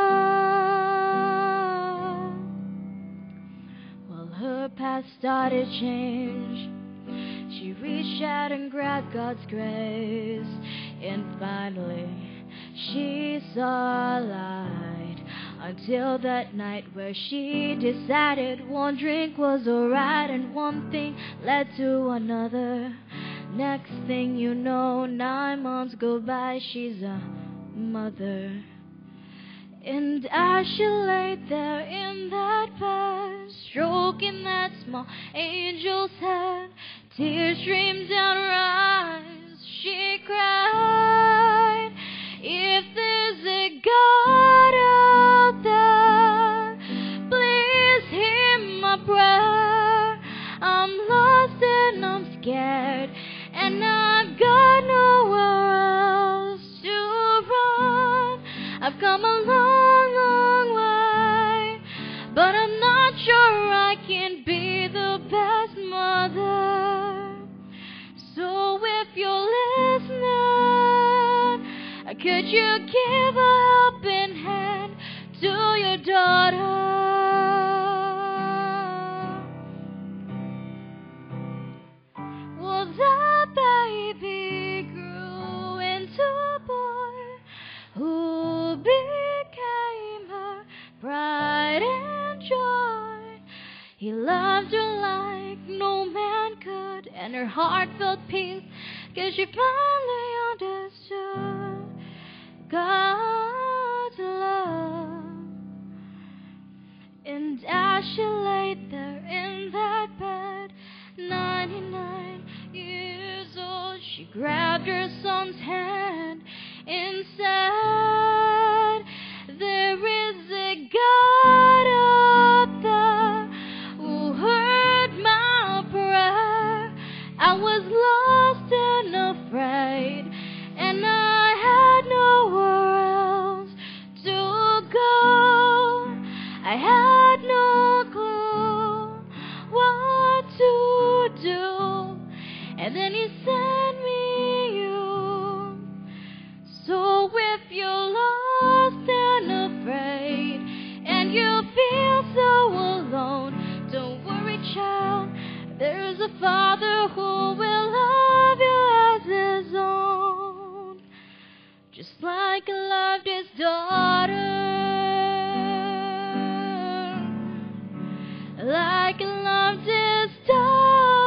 Well, her path started to change. She reached out and grabbed God's grace, and finally she saw light, until that night where she decided one drink was alright, and one thing led to another. Next thing you know, 9 months go by, she's a mother. And as she lay there in that bed, stroking that small angel's head, tears streamed down her eyes. She cried, if there's a God out there, please hear my prayer. I'm lost and I'm scared, and I've got nowhere else to run. I've come a long, long way, but I'm not sure I can be the best mother. So if you're listening, could you give a helping hand to your daughter? Well, that baby grew into a boy who became her pride and joy. He loved her like no man could, and her heart felt peace, 'cause she finally understood God's love. And as she laid there in that bed, 99 years old, she grabbed her son's hand and said, there is a God up there who heard my prayer. I was lost and afraid, and I had nowhere else to go. I had no clue what just like I loved his daughter, like I loved his daughter.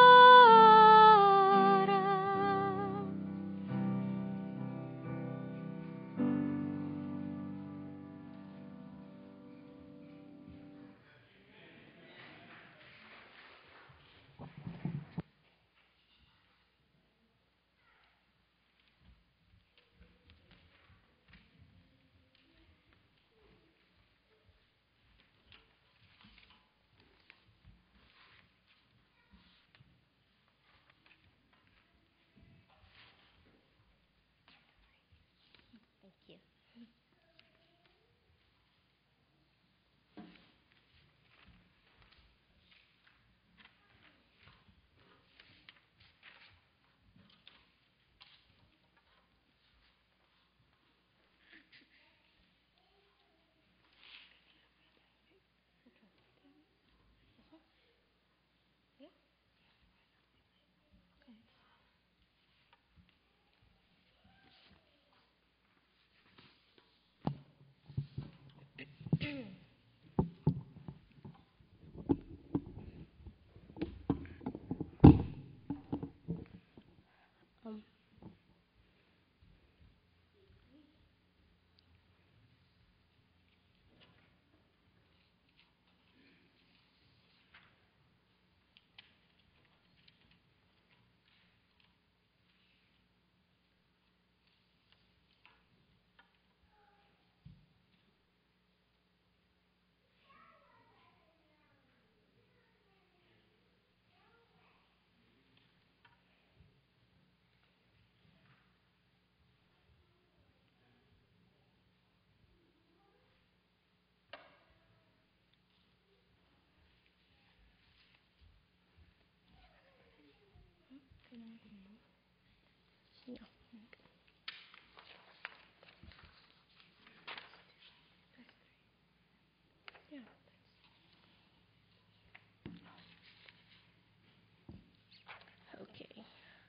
Okay.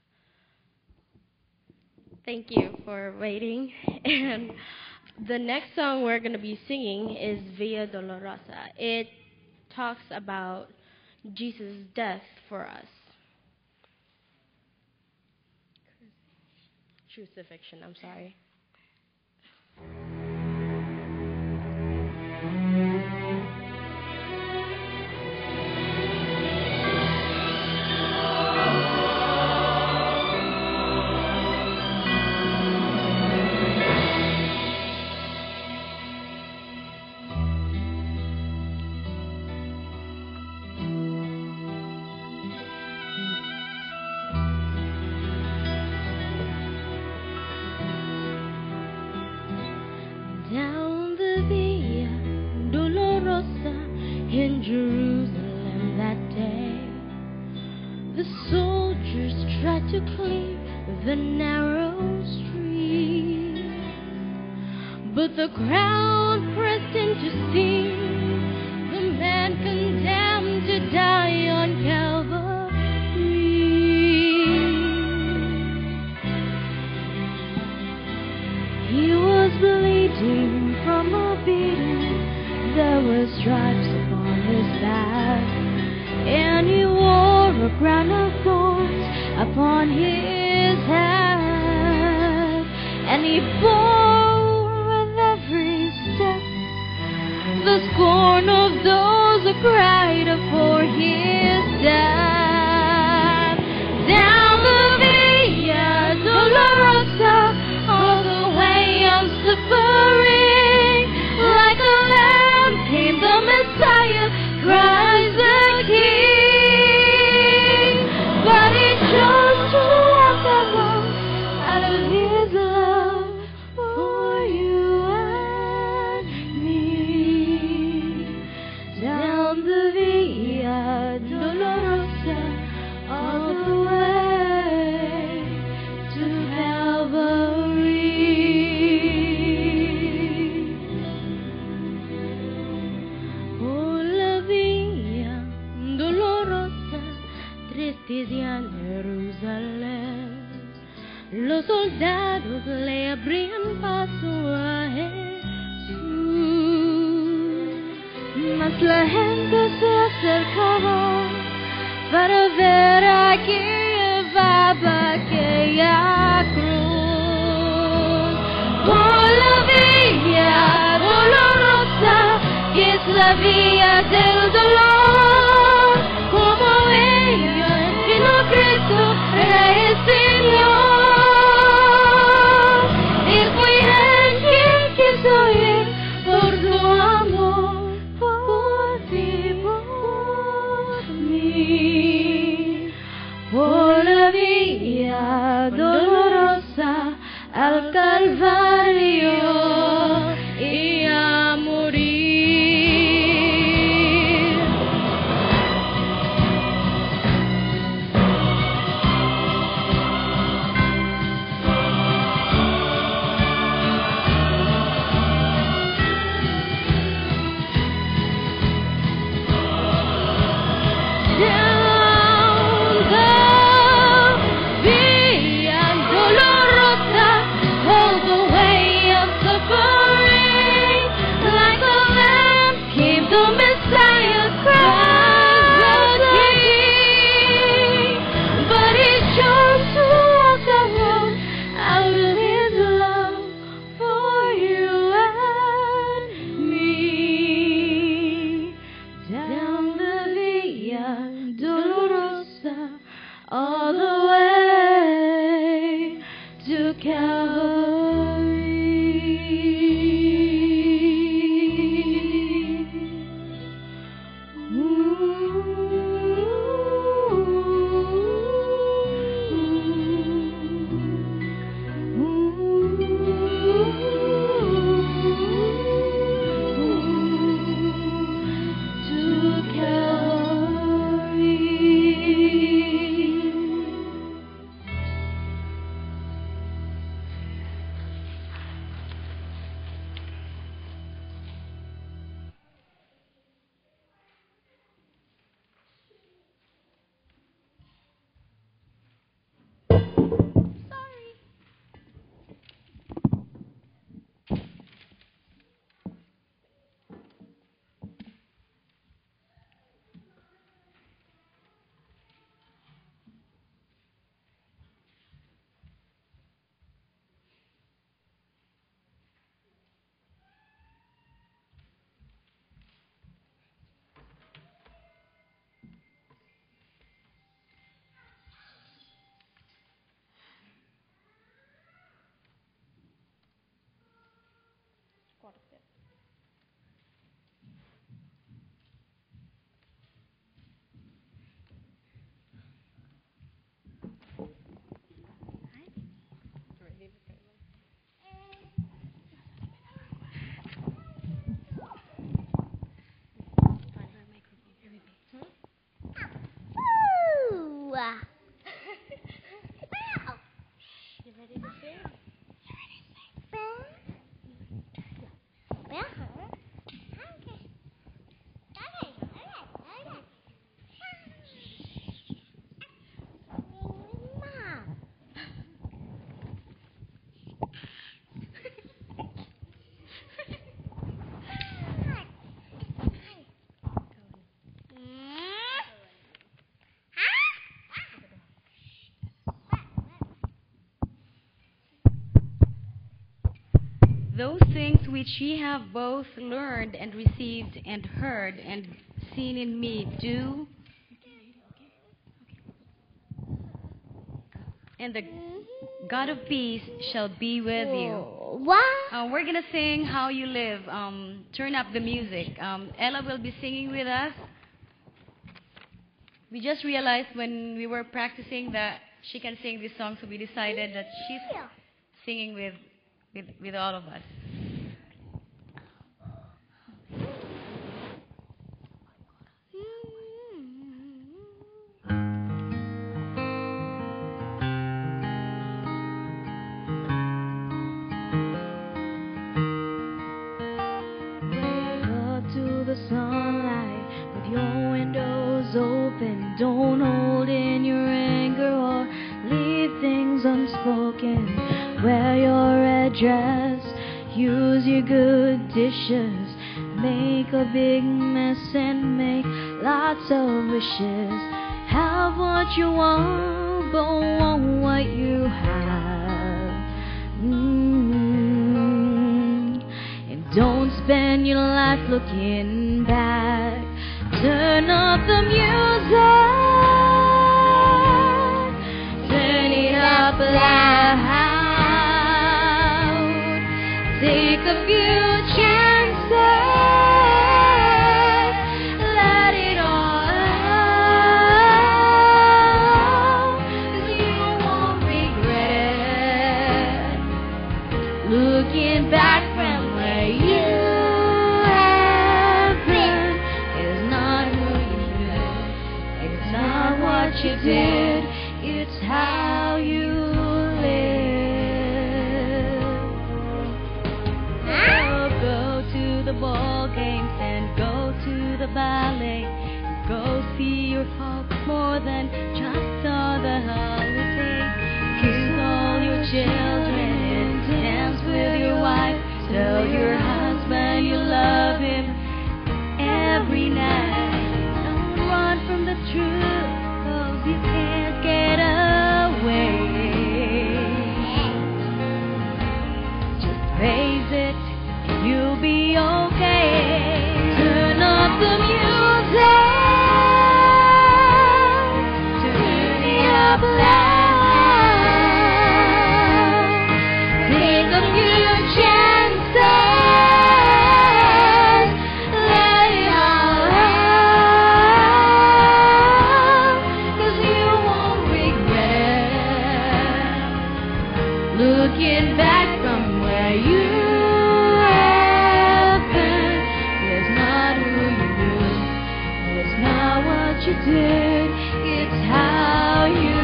Thank you for waiting. And the next song we're going to be singing is Via Dolorosa. It talks about Jesus' death for us. Crucifixion, I'm sorry. Down the Via Dolorosa in Jerusalem that day, the soldiers tried to clear the narrow street, but the crowd pressed in to see the man condemned to die on Calvary. He was bleeding from a beating, there were stripes upon his back, and he wore a crown of thorns upon his head, and he bore with every step the scorn of those who cried for his death. Down the Via Dolorosa, all the way I'm suffering, like a lamb came the Messiah, Christ the King. But he chose to walk alone out of his love for you and me. Down the Via Dolorosa, all the way to Calvary. Oh, la Via Dolorosa, triste en Jerusalem, Los soldados le abrían paso a Jesús, mas la gente se acercaba para ver a quien llevaba aquella cruz. Por la vía dolorosa, que es la vía del dolor, como ella vino Cristo, era el Señor. Y fue Él quien quiso ir por su amor, por ti, por mí. Por la vía dolorosa al Calvario y a morir. All the way to those things which ye have both learned and received and heard and seen in me do, and the God of peace shall be with you. Wow. We're going to sing How You Live. Turn up the music. Ella will be singing with us. We just realized when we were practicing that she can sing this song, so we decided that she's singing with all of us. Wake up to the sunlight with your windows open. Don't hold in your anger or leave things things unspoken. Wear your red dress, use your good dishes, make a big mess and make lots of wishes. Have what you want, but want what you have. And don't spend your life looking back. Turn up the music, turn it up loud. Take a few chances, let it all out, 'cause you won't regret looking back from where you have been. It's not who you knew, it's not what you did, it's how you ball games and go to the ballet. Go see your folks more than just all the holidays. Kiss all your children and dance with your wife. Tell your husband you love him every night. Don't run from the truth, 'cause you can't get away. Just face it, you'll be okay. Turn up the music, turn it up loud. Take a few chances, let it all out, 'cause you won't regret looking back from where you you did, it's how you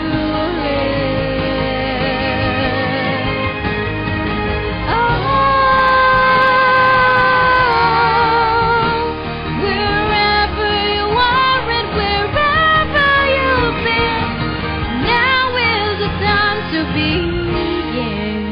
live. Oh, wherever you are and wherever you've been, now is the time to begin.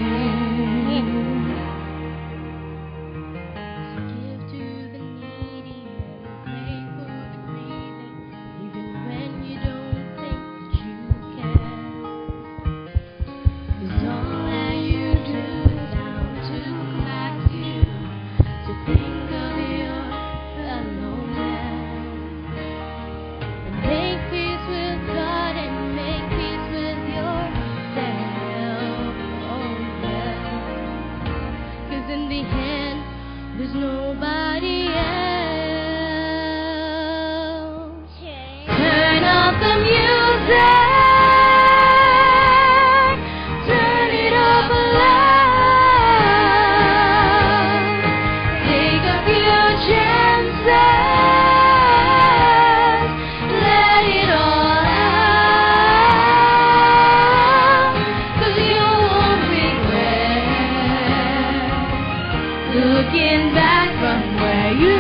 Give to the needy and pray for the grieving, even when you don't think that you can. 'Cause all that you do is now to come back to you, to think of your fellow man. And make peace with God and make peace with yourself. Oh yeah. 'Cause in the end, there's nobody else. Turn up the music, turn it up loud. Take a few chances, let it all out, 'cause you won't regret looking back from where you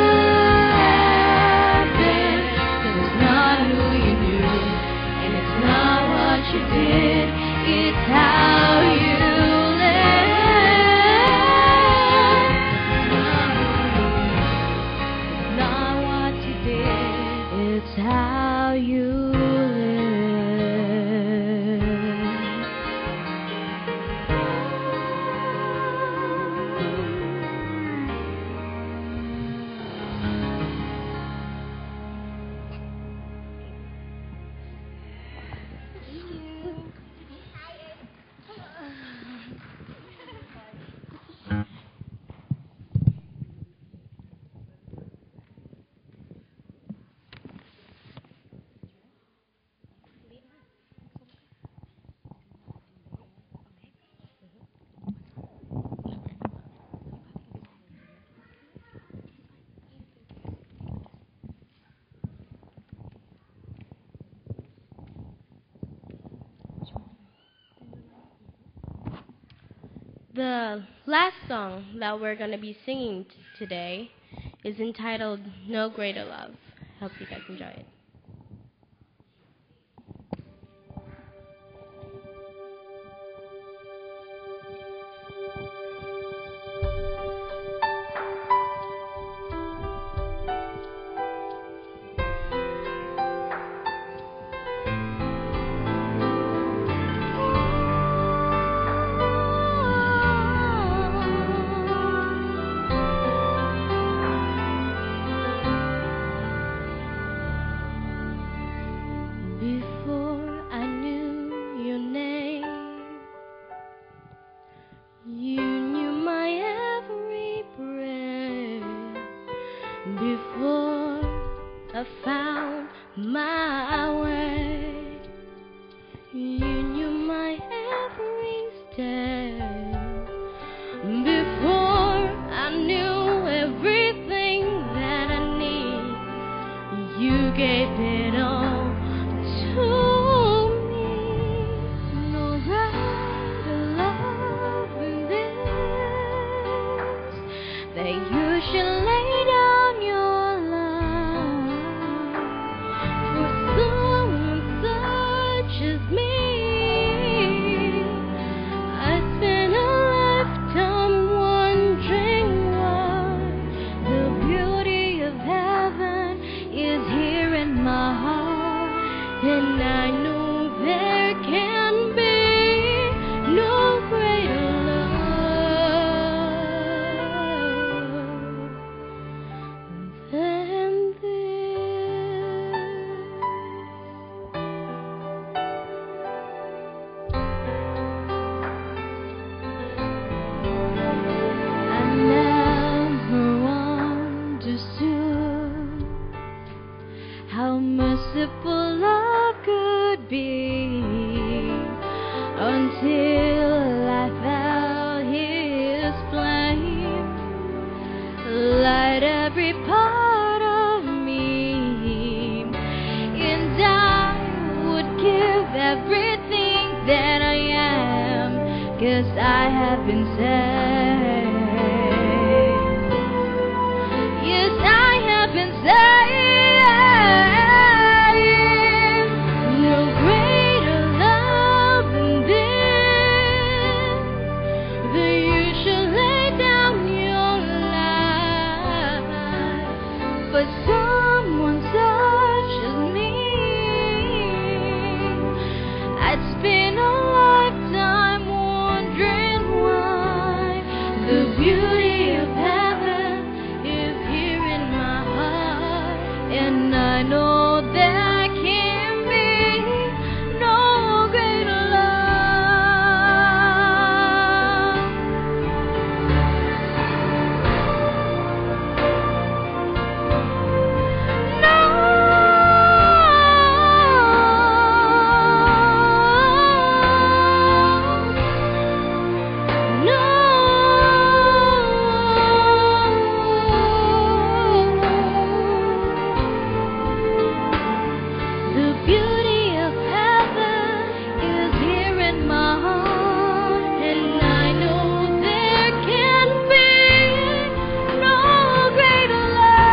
have been. 'Cause it's not who you knew, and it's not what you did, it's how you live. It's not what you did, it's how you The last song that we're going to be singing today is entitled No Greater Love. Hope you guys enjoy it. my way. You knew my every step before I knew everything that I need. You gave it all to me. No greater love than this, that you should lay down your life for someone such as me. I spent a lifetime wondering why the beauty of heaven is here in my heart, and I know there can be no greater love than this. I never understood how merciful love could be until I felt His flame light every part of me, and I would give everything that I am, 'cause I have been saved. Yes, I have been saved. No greater love than this, that you should lay down your life for someone such as me. I'd spend a lifetime wondering why the beauty of heaven is here in my heart, and I know there can be no greater love. The beauty of heaven is here in my heart, and I know there can be no greater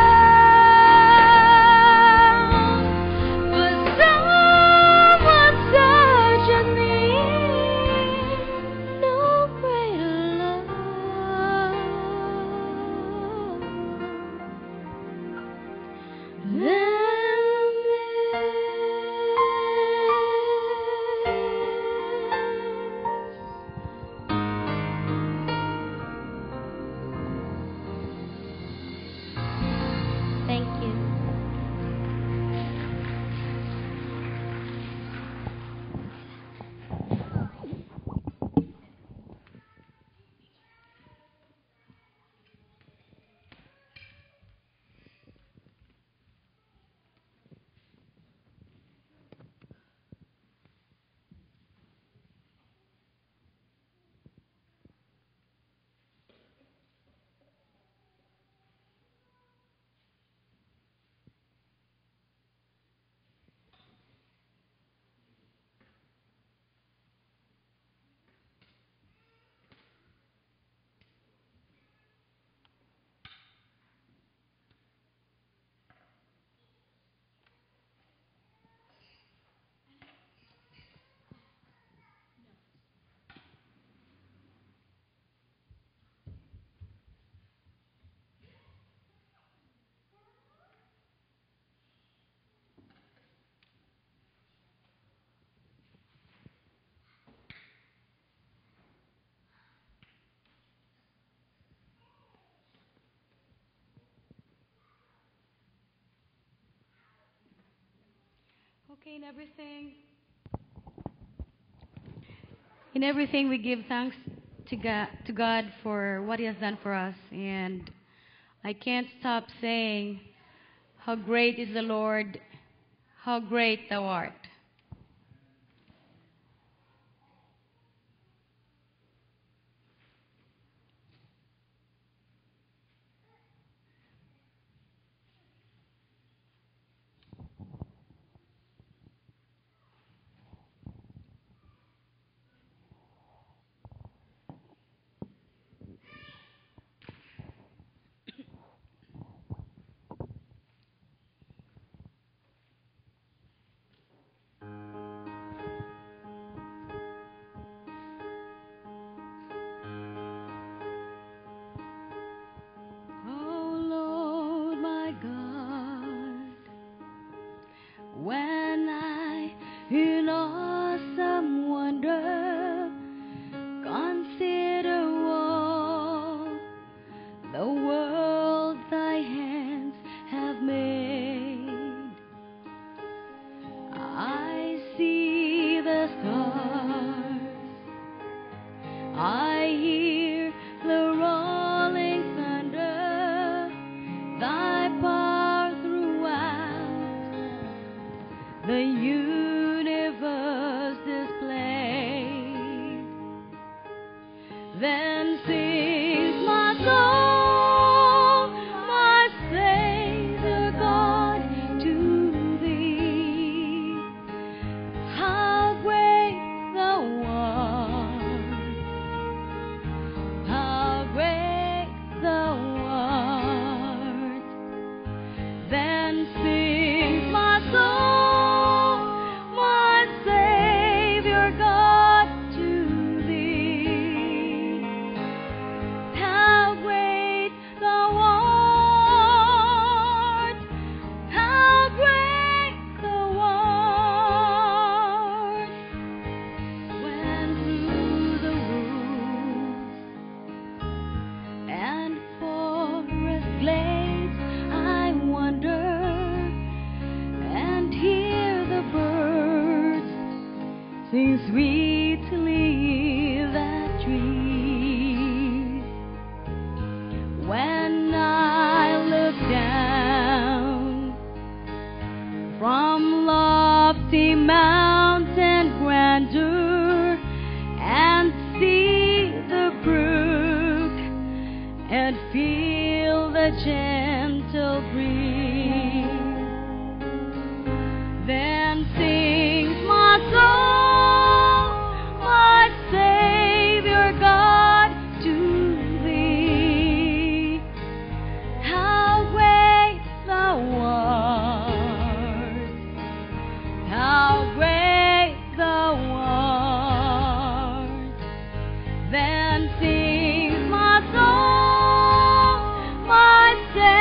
love for someone such as me. No greater love than Thank you. Okay, in everything we give thanks to God for what He has done for us, and I can't stop saying how great is the Lord, How great thou art. Oh Lord, my God, when I in awesome wonder consider all the world thy hands have made, I see the stars, I hear the rolling thunder, thy power throughout the universe displayed. Then sings my soul, my Savior God, to thee. How great thou art, how great thou art. Then sings my soul, my Savior God, to thee. How great thou art, how great thou art. When through the woods and forest glades I wander and hear the birds sing sweetly that trees. When I look down from lofty mountain grandeur and see the brook and feel the gentle breeze, then sings my soul, my Savior God, to thee. How great thou art, how great thou art. Then sings my soul, my Savior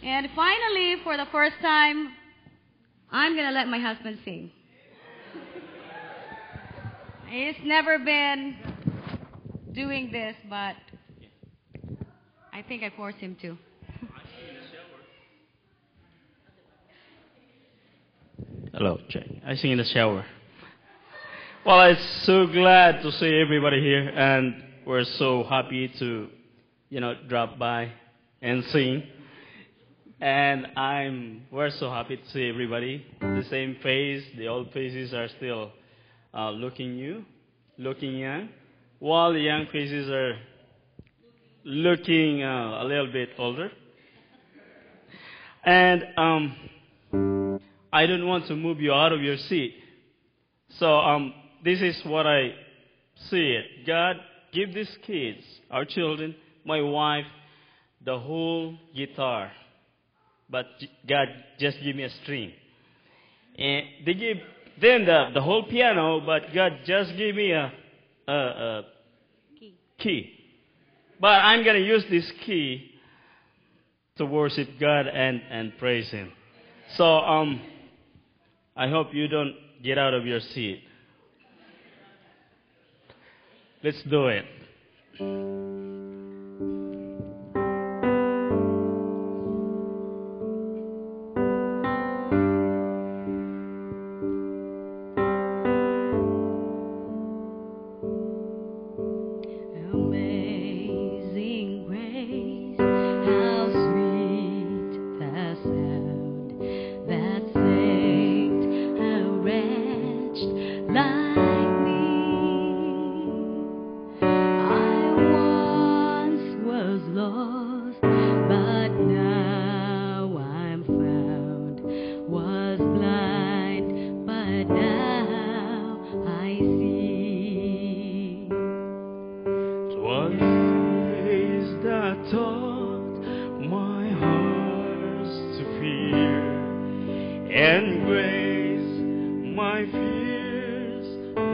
And finally, for the first time, I'm going to let my husband sing. He's never been doing this, but I think I forced him to. Hello, Jay. I sing in the shower. Well, I'm so glad to see everybody here, and we're so happy to, drop by and sing. And we're so happy to see everybody. The same face, the old faces are still looking young, while the young faces are looking a little bit older. And I don't want to move you out of your seat. So this is what I see it. God, give these kids, our children, my wife, the whole guitar. But God, just give me a string. And they give them the whole piano, but God, just give me a key. But I'm going to use this key to worship God and praise Him. So I hope you don't get out of your seat. Let's do it. Amazing grace, how sweet the sound that saved a wretch like me. I once was lost, but now I'm found. Was blind, but now I see. 'Twas grace that taught my heart to fear, and grace my fears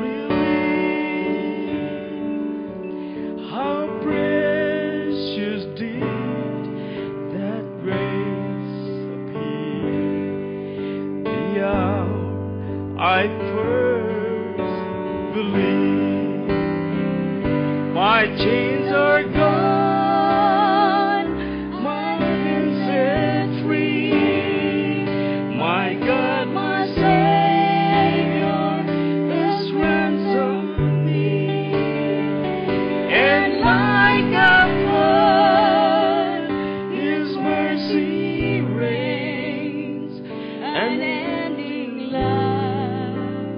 relieved. How precious did that grace appear the hour I first believed. My chains are gone, my sins set free. My God, my Savior, has ransomed me. And like a flood, His mercy reigns, unending love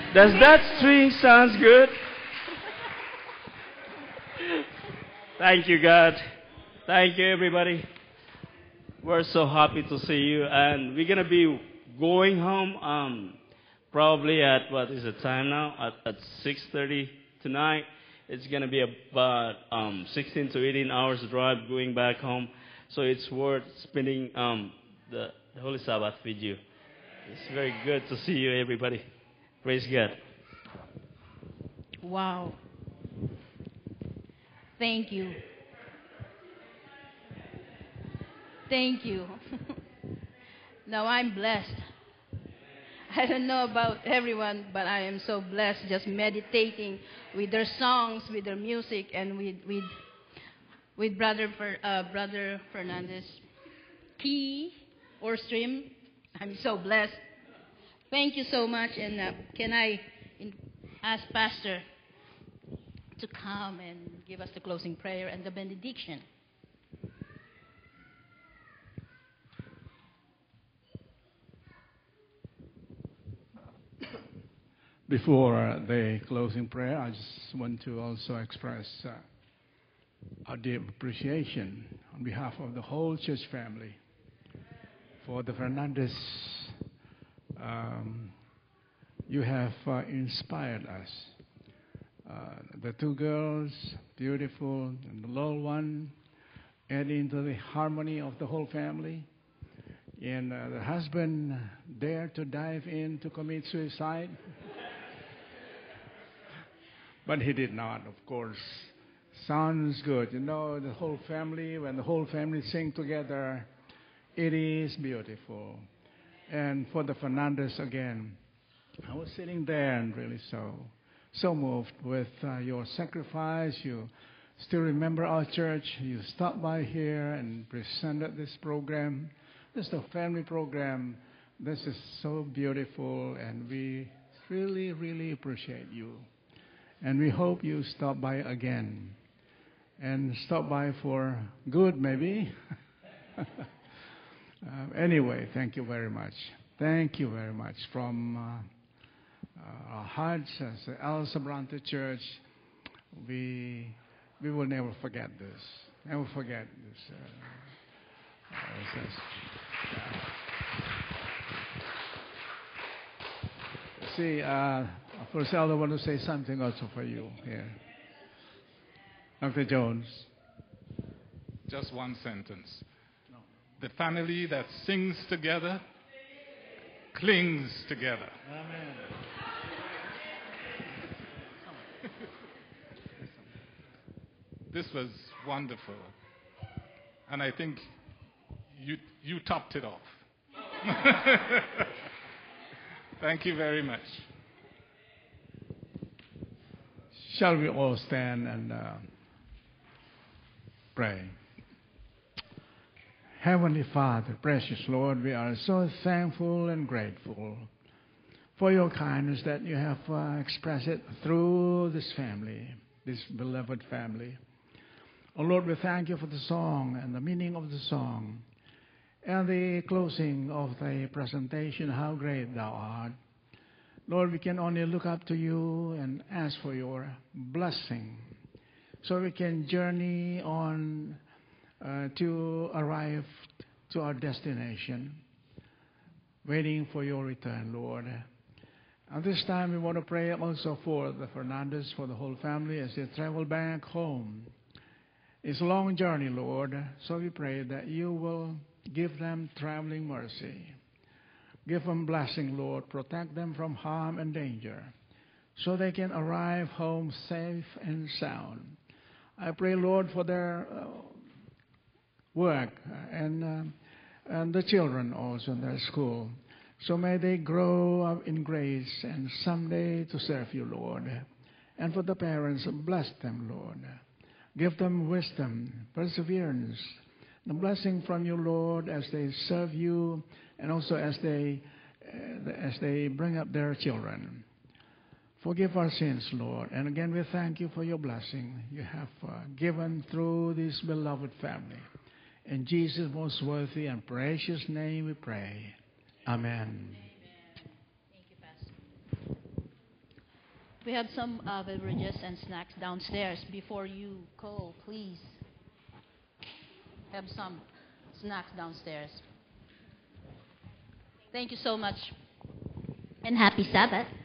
Does that string sounds good? Thank you, God. Thank you, everybody. We're so happy to see you, and we're gonna be going home. Probably at what is the time now? At 6:30 tonight. It's gonna be about 16 to 18 hours drive going back home. So it's worth spending the Holy Sabbath with you. It's very good to see you, everybody. Praise God. Wow. Thank you. Thank you. Now I'm blessed. I don't know about everyone, but I am so blessed just meditating with their songs, with their music, and with Brother Fernandez key or stream. I'm so blessed. Thank you so much. And can I ask Pastor to come and give us the closing prayer and the benediction? Before the closing prayer, I just want to also express our deep appreciation on behalf of the whole church family for the Fernandez. You have inspired us. The two girls, beautiful, and the little one, adding to the harmony of the whole family. And the husband dared to dive in to commit suicide. But he did not, of course. Sounds good. You know, the whole family, when the whole family sing together, it is beautiful. And for the Fernandez again, I was sitting there and really so moved with your sacrifice. You still remember our church. You stopped by here and presented this program. This is a family program. This is so beautiful, and we really, really appreciate you. And we hope you stop by again. And stop by for good, maybe. Anyway, thank you very much. Thank you very much. From our hearts as the El Sobrante Church, we will never forget this. Never forget this. See, first I want to say something also for you here. Dr. Jones. Just one sentence. No. The family that sings together clings together. Amen. This was wonderful. And I think you topped it off. Thank you very much. Shall we all stand and pray? Heavenly Father, precious Lord, we are so thankful and grateful for your kindness that you have expressed it through this family, this beloved family. Oh Lord, we thank you for the song and the meaning of the song and the closing of the presentation, how great thou art. Lord, we can only look up to you and ask for your blessing so we can journey on to arrive to our destination, waiting for your return, Lord. At this time, we want to pray also for the Fernandez, for the whole family as they travel back home. It's a long journey, Lord, so we pray that you will give them traveling mercy. Give them blessing, Lord. Protect them from harm and danger so they can arrive home safe and sound. I pray, Lord, for their work and the children also in their school. So may they grow up in grace and someday to serve you, Lord. And for the parents, bless them, Lord. Give them wisdom, perseverance, the blessing from you, Lord, as they serve you and also as they bring up their children. Forgive our sins, Lord. And again, we thank you for your blessing you have given through this beloved family. In Jesus' most worthy and precious name we pray. Amen. Thank you, Pastor. We have some beverages and snacks downstairs. Before you go, please have some snacks downstairs. Thank you so much. And happy Sabbath.